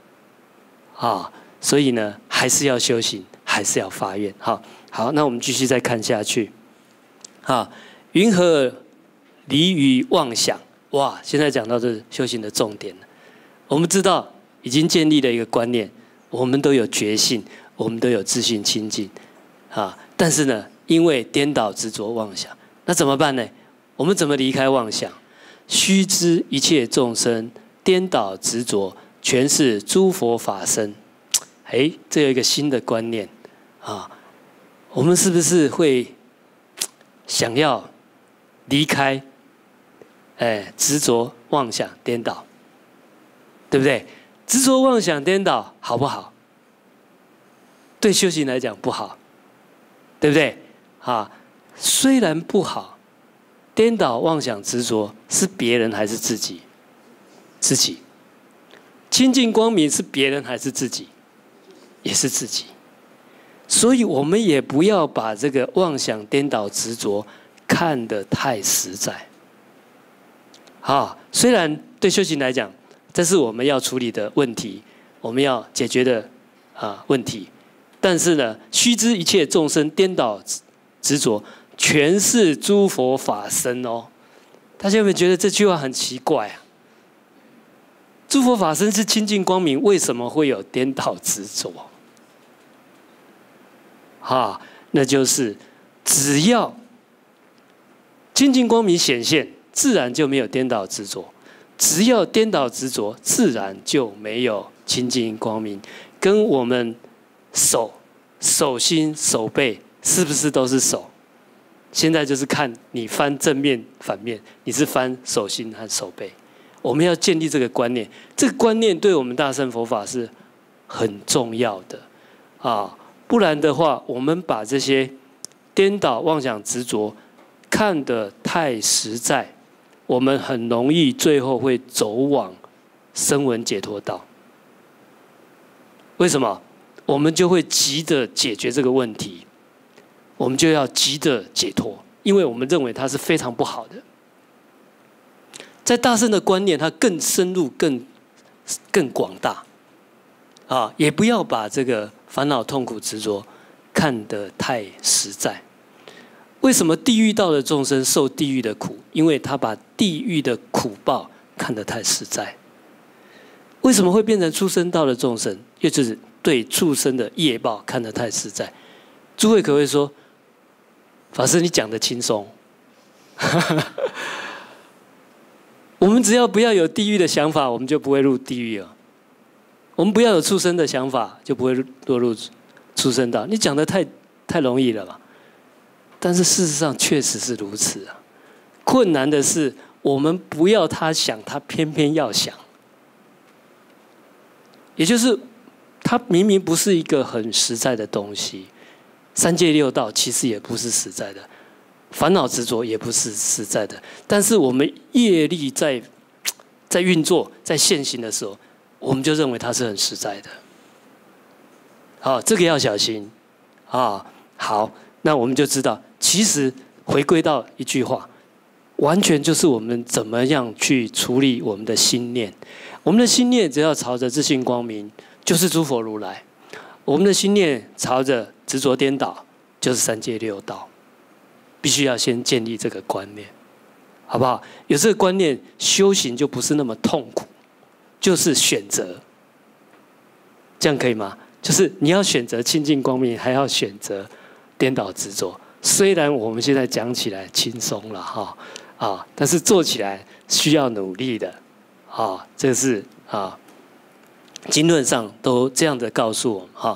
[SPEAKER 1] 所以呢，还是要修行，还是要发愿。好，那我们继续再看下去。云何离于妄想？哇，现在讲到这修行的重点了。我们知道已经建立了一个观念，我们都有觉性，我们都有自信清净但是呢，因为颠倒执着妄想，那怎么办呢？我们怎么离开妄想？须知一切众生颠倒执着，全是诸佛法身。这有一个新的观念我们是不是会想要离开执着妄想颠倒，对不对？执着妄想颠倒好不好？对修行来讲不好，对不对？虽然不好，颠倒妄想执着是别人还是自己？自己。清净光明是别人还是自己？也是自己。所以我们也不要把这个妄想颠倒执着看得太实在。虽然对修行来讲，这是我们要处理的问题，我们要解决的问题，但是呢，须知一切众生颠倒执着，全是诸佛法身哦。大家有没有觉得这句话很奇怪诸佛法身是清净光明，为什么会有颠倒执着？那就是只要清净光明显现，自然就没有颠倒执着；只要颠倒执着，自然就没有清净光明。跟我们手心手背是不是都是手？现在就是看你翻正面反面，你是翻手心和手背。我们要建立这个观念，这个观念对我们大乘佛法是很重要的不然的话，我们把这些颠倒妄想执着看得太实在，我们很容易最后会走往声闻解脱道。为什么？我们就会急着解决这个问题，我们就要急着解脱，因为我们认为它是非常不好的。在大乘的观念，它更深入、更广大也不要把这个烦恼、痛苦、执着看得太实在。为什么地狱道的众生受地狱的苦？因为他把地狱的苦报看得太实在。为什么会变成畜生道的众生？也就是对畜生的业报看得太实在。诸位可会说，法师你讲得轻松。我们只要不要有地狱的想法，我们就不会入地狱了。我们不要有畜生的想法，就不会落入畜生道。你讲得太容易了吧？但是事实上确实是如此困难的是，我们不要他想，他偏偏要想。也就是他明明不是一个很实在的东西，三界六道其实也不是实在的，烦恼执着也不是实在的。但是我们业力在运作、在现行的时候，我们就认为它是很实在的。这个要小心好，那我们就知道，其实回归到一句话，完全就是我们怎么样去处理我们的心念。我们的心念只要朝着自性光明，就是诸佛如来；我们的心念朝着执着颠倒，就是三界六道。必须要先建立这个观念，好不好？有这个观念，修行就不是那么痛苦，就是选择。这样可以吗？就是你要选择清净光明，还要选择颠倒执着。虽然我们现在讲起来轻松了但是做起来需要努力的这是经论上都这样的告诉我们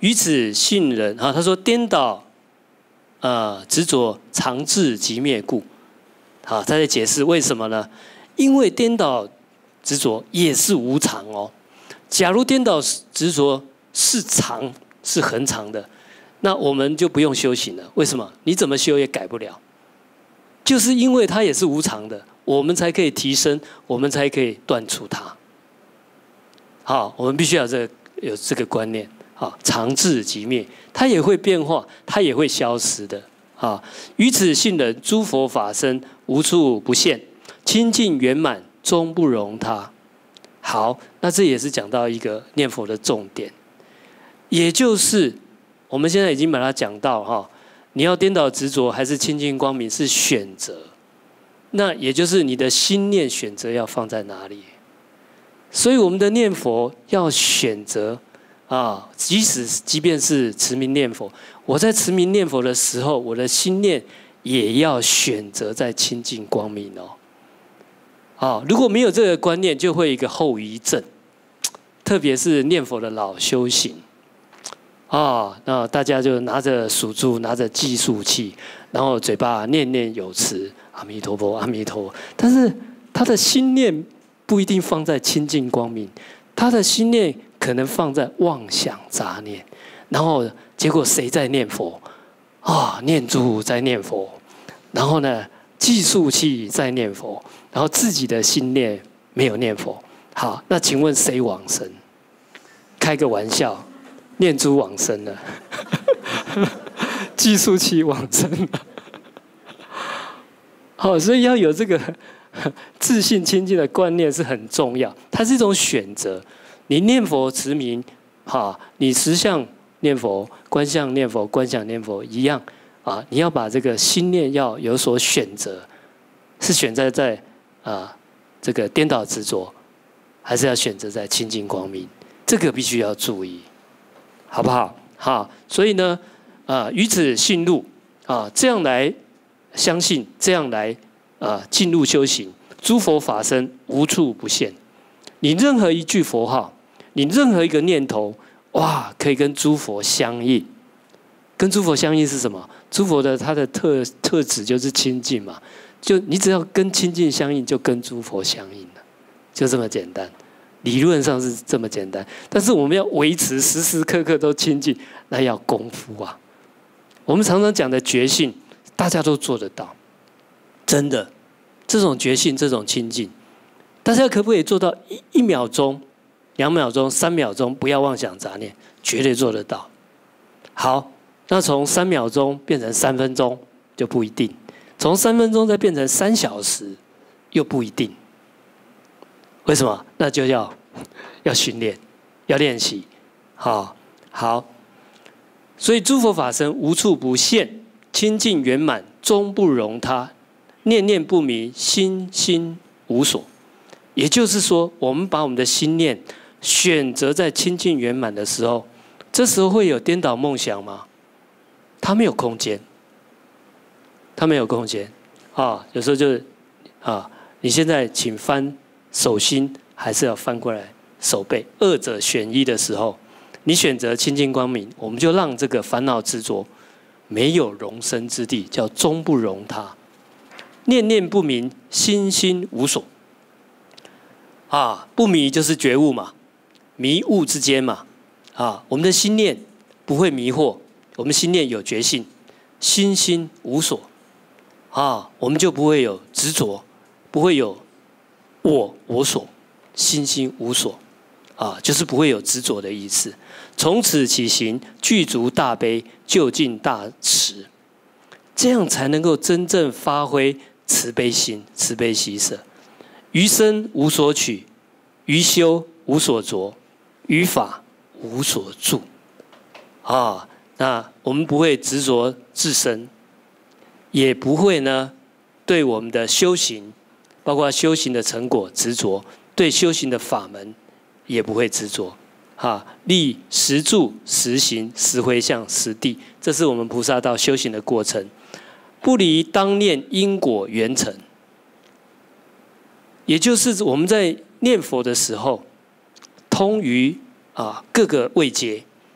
[SPEAKER 1] 于此信人啊，他说颠倒执着常至即灭故。好，他在解释为什么呢？因为颠倒执着也是无常哦。假如颠倒执着是常，是恒常的，那我们就不用修行了。为什么？你怎么修也改不了，就是因为它也是无常的，我们才可以提升，我们才可以断除它。好，我们必须要有这个观念。好，常至即灭，它也会变化，它也会消失的。啊，于此信人，诸佛法身无处不现，清净圆满，终不容他。好，那这也是讲到一个念佛的重点，也就是我们现在已经把它讲到哈，你要颠倒执着还是清净光明是选择，那也就是你的心念选择要放在哪里。所以我们的念佛要选择啊，即便是持名念佛，我在持名念佛的时候，我的心念也要选择在清净光明哦。啊，如果没有这个观念，就会有一个后遗症，特别是念佛的老修行啊，那大家就拿着数珠，拿着计数器，然后嘴巴念念有词，阿弥陀佛，阿弥陀佛，但是他的心念不一定放在清净光明，他的心念可能放在妄想杂念，然后结果谁在念佛啊？念珠在念佛，然后呢，计数器在念佛，然后自己的心念没有念佛。好，那请问谁往生？开个玩笑，念珠往生了，计数器往生了。好，所以要有这个自信清净的观念是很重要，它是一种选择。你念佛持名，哈，你实相念佛、观相念佛、观想念佛一样啊，你要把这个心念要有所选择，是选择在这个颠倒执着，还是要选择在清净光明？这个必须要注意，好不好？好，所以呢，于此信入这样来相信，这样来进入修行，诸佛法身无处不现。你任何一句佛号，你任何一个念头，哇，可以跟诸佛相应。跟诸佛相应是什么？诸佛的它的特质就是清净嘛，就你只要跟清净相应，就跟诸佛相应了，就这么简单。理论上是这么简单，但是我们要维持时时刻刻都清净，那要功夫啊。我们常常讲的觉性，大家都做得到，真的，这种觉性，这种清净。大家可不可以做到1秒钟、2秒钟、3秒钟不要妄想杂念？绝对做得到。好，那从3秒钟变成3分钟就不一定，从3分钟再变成3小时又不一定。为什么？那就要训练，要练习。好，所以诸佛法身无处不现，清净圆满，终不容他。念念不迷，心心无所。也就是说，我们把我们的心念选择在清净圆满的时候，这时候会有颠倒梦想吗？它没有空间，它没有空间有时候就是你现在请翻手心，还是要翻过来手背，二者选一的时候，你选择清净光明，我们就让这个烦恼执着没有容身之地，叫终不容他。念念不明，心心无所。不迷就是觉悟嘛，迷悟之间嘛，我们的心念不会迷惑，我们心念有觉性，心心无所，我们就不会有执着，不会有我所，心心无所，就是不会有执着的意思。从此起行，具足大悲，就近大慈，这样才能够真正发挥慈悲心、慈悲喜舍。余生无所取，余修无所着，余法无所住。那我们不会执着自身，也不会呢对我们的修行，包括修行的成果执着，对修行的法门也不会执着。立实住、实行、实回向、实地，这是我们菩萨道修行的过程。不离当念因果缘成。也就是我们在念佛的时候，通于各个位阶，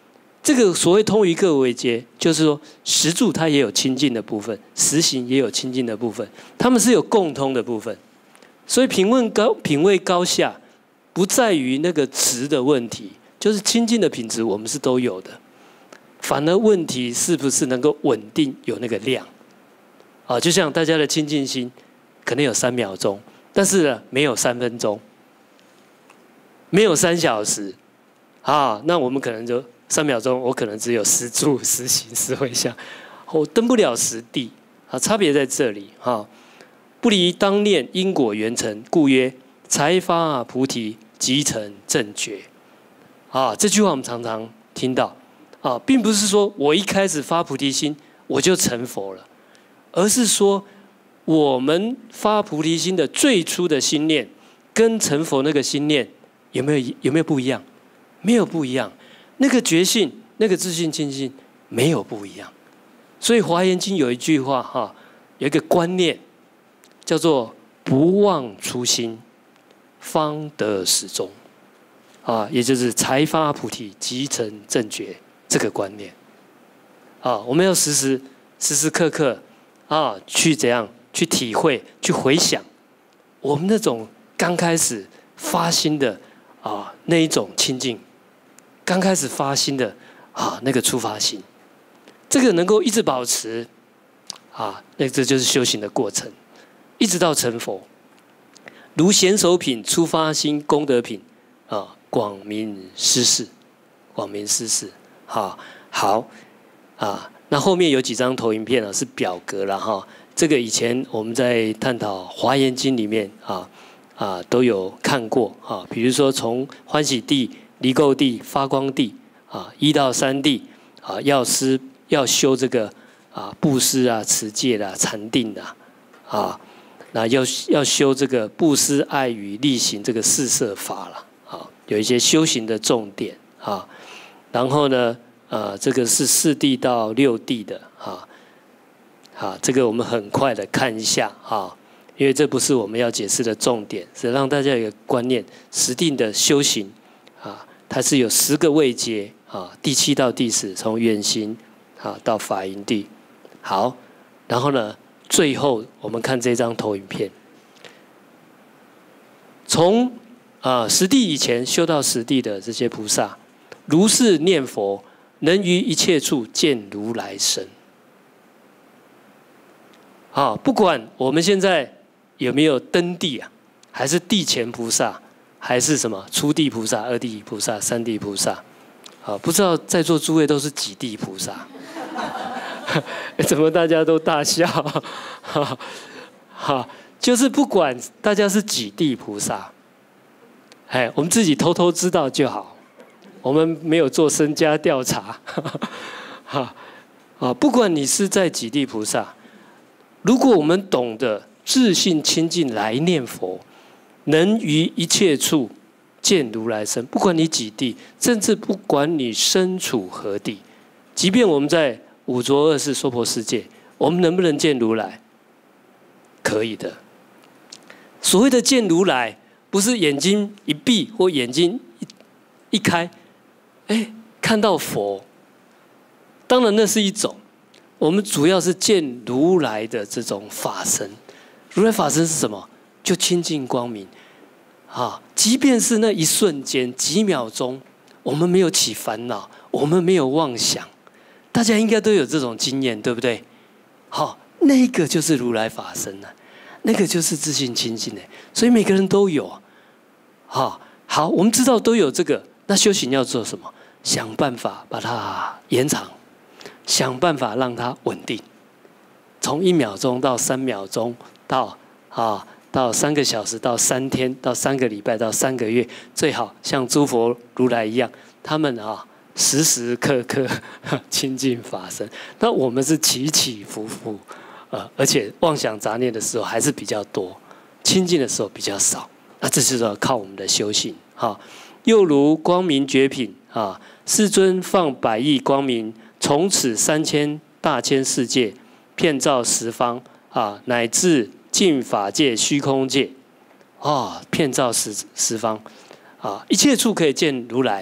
[SPEAKER 1] 这个所谓通于各位阶，就是说实住它也有清净的部分，实行也有清净的部分，它们是有共通的部分。所以品位高下，不在于那个值的问题，就是清净的品质我们是都有的，反而问题是不是能够稳定有那个量啊？就像大家的清净心，可能有3秒钟，但是呢没有3分钟，没有3小时啊，那我们可能就3秒钟，我可能只有10住、10行、10回向，我登不了10地啊，差别在这里哈。不离当念因果缘成，故曰才发菩提，即成正觉。啊，这句话我们常常听到啊，并不是说我一开始发菩提心我就成佛了，而是说我们发菩提心的最初的心念，跟成佛那个心念有没有不一样？没有不一样。那个觉性、那个自信清净没有不一样。所以《华严经》有一句话哈，有一个观念叫做“不忘初心，方得始终”，啊，也就是才发菩提，即成正觉这个观念。啊，我们要时时刻刻啊，去怎样去体会、去回想我们那种刚开始发心的啊那一种清净。刚开始发心的啊，那个出发心，这个能够一直保持啊，那这就是修行的过程，一直到成佛。如贤首品、出发心、功德品啊，广明施世，广明施世。好啊，那后面有几张投影片啊，是表格了哈。这个以前我们在探讨《华严经》里面都有看过啊，比如说从欢喜地、离垢地、发光地啊，1到3地啊，要修这个啊布施啊、持戒啦、禅定啦啊，那要修这个布施、爱语、力行这个4摄法啦啊，有一些修行的重点啊。然后呢，这个是4地到6地的啊，这个我们很快的看一下啊，因为这不是我们要解释的重点，是让大家有一个观念，实定的修行。它是有10个位阶啊，第7到第10，从远行啊到法营地。好，然后呢，最后我们看这张投影片，从10地以前修到10地的这些菩萨，如是念佛，能于一切处见如来身。啊，不管我们现在有没有登地啊，还是地前菩萨。还是什么初地菩萨、2地菩萨、3地菩萨，啊，不知道在座诸位都是几地菩萨？怎么大家都大笑？就是不管大家是几地菩萨，哎，我们自己偷偷知道就好，我们没有做身家调查。不管你是在几地菩萨，如果我们懂得自信清净来念佛。能于一切处见如来身，不管你几地，甚至不管你身处何地，即便我们在五浊恶世娑婆世界，我们能不能见如来？可以的。所谓的见如来，不是眼睛一闭或眼睛一开，哎，看到佛。当然那是一种，我们主要是见如来的这种法身。如来法身是什么？就清净光明，即便是那一瞬间、几秒钟，我们没有起烦恼，我们没有妄想，大家应该都有这种经验，对不对？好，那个就是如来法身啊，那个就是自信清净的，所以每个人都有。好，我们知道都有这个，那修行要做什么？想办法把它延长，想办法让它稳定，从1秒钟到3秒钟到3个小时，到3天，到3个礼拜，到3个月，最好像诸佛如来一样，他们时时刻刻清净法身。那我们是起起伏伏，而且妄想杂念的时候还是比较多，清净的时候比较少。那这就是要靠我们的修行。又如光明觉品世尊放100亿光明，从此3000大千世界，遍照十方乃至净法界、虚空界，遍照十方，一切处可以见如来，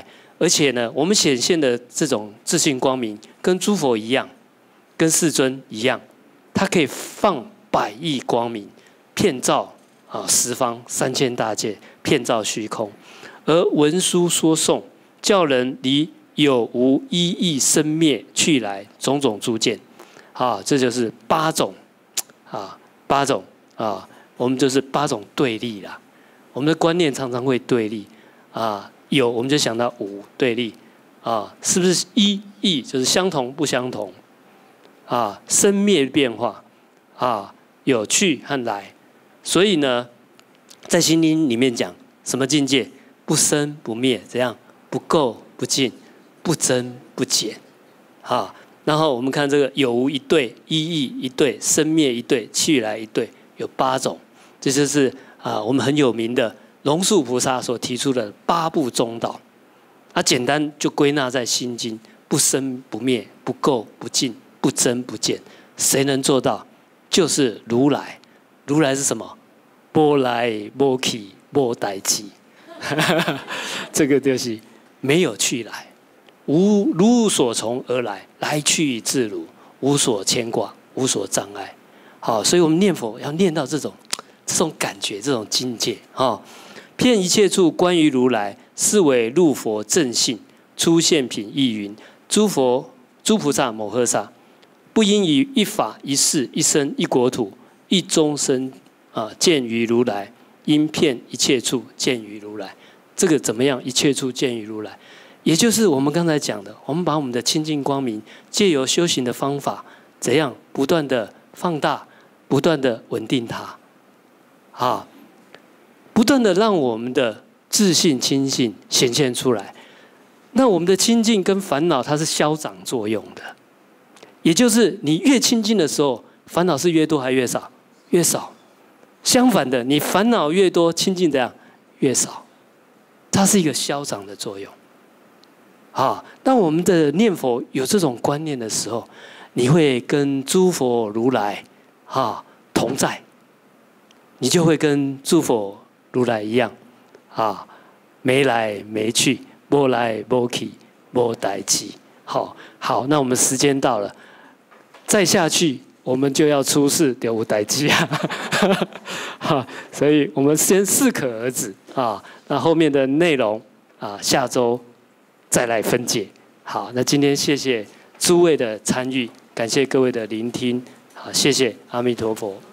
[SPEAKER 1] 而且呢，我们显现的这种自信光明，跟诸佛一样，跟世尊一样，它可以放百亿光明，遍照十方3000大界，遍照虚空。而文殊说颂，叫人离有无一义生灭去来种种诸见，这就是8种，我们就是8种对立啦。我们的观念常常会对立有我们就想到无对立是不是一义就是相同不相同生灭变化有去和来，所以呢，在心经里面讲什么境界？不生不灭，怎样？不垢不净，不增不减然后我们看这个有无一对，一义一对，生灭一对，去来一对，有8种，这就是我们很有名的龙树菩萨所提出的8部中道。简单就归纳在心经：不生不灭，不垢不净，不增不减。谁能做到？就是如来。如来是什么？无来无去无代志。这个就是没有去来，如所从而来，来去自如，无所牵挂，无所障碍。所以我们念佛要念到这种感觉，这种境界遍一切处关于如来，是为入佛正性，出现品亦云：诸菩萨摩诃萨，不因于一法一事一生一国土一终生见于如来，因遍一切处见于如来。这个怎么样？一切处见于如来，也就是我们刚才讲的，我们把我们的清净光明，借由修行的方法，怎样不断的放大，不断的稳定它，不断的让我们的自信清净显现出来。那我们的清净跟烦恼，它是消长作用的，也就是你越清净的时候，烦恼是越多还越少？越少。相反的，你烦恼越多，清净怎样？越少。它是一个消长的作用。当我们的念佛有这种观念的时候，你会跟诸佛如来同在，你就会跟诸佛如来一样没来没去，没来没去，没代志。好，那我们时间到了，再下去我们就要出世，就有代志所以我们先适可而止那后面的内容下周再来分解。好，那今天谢谢诸位的参与，感谢各位的聆听，谢谢阿弥陀佛。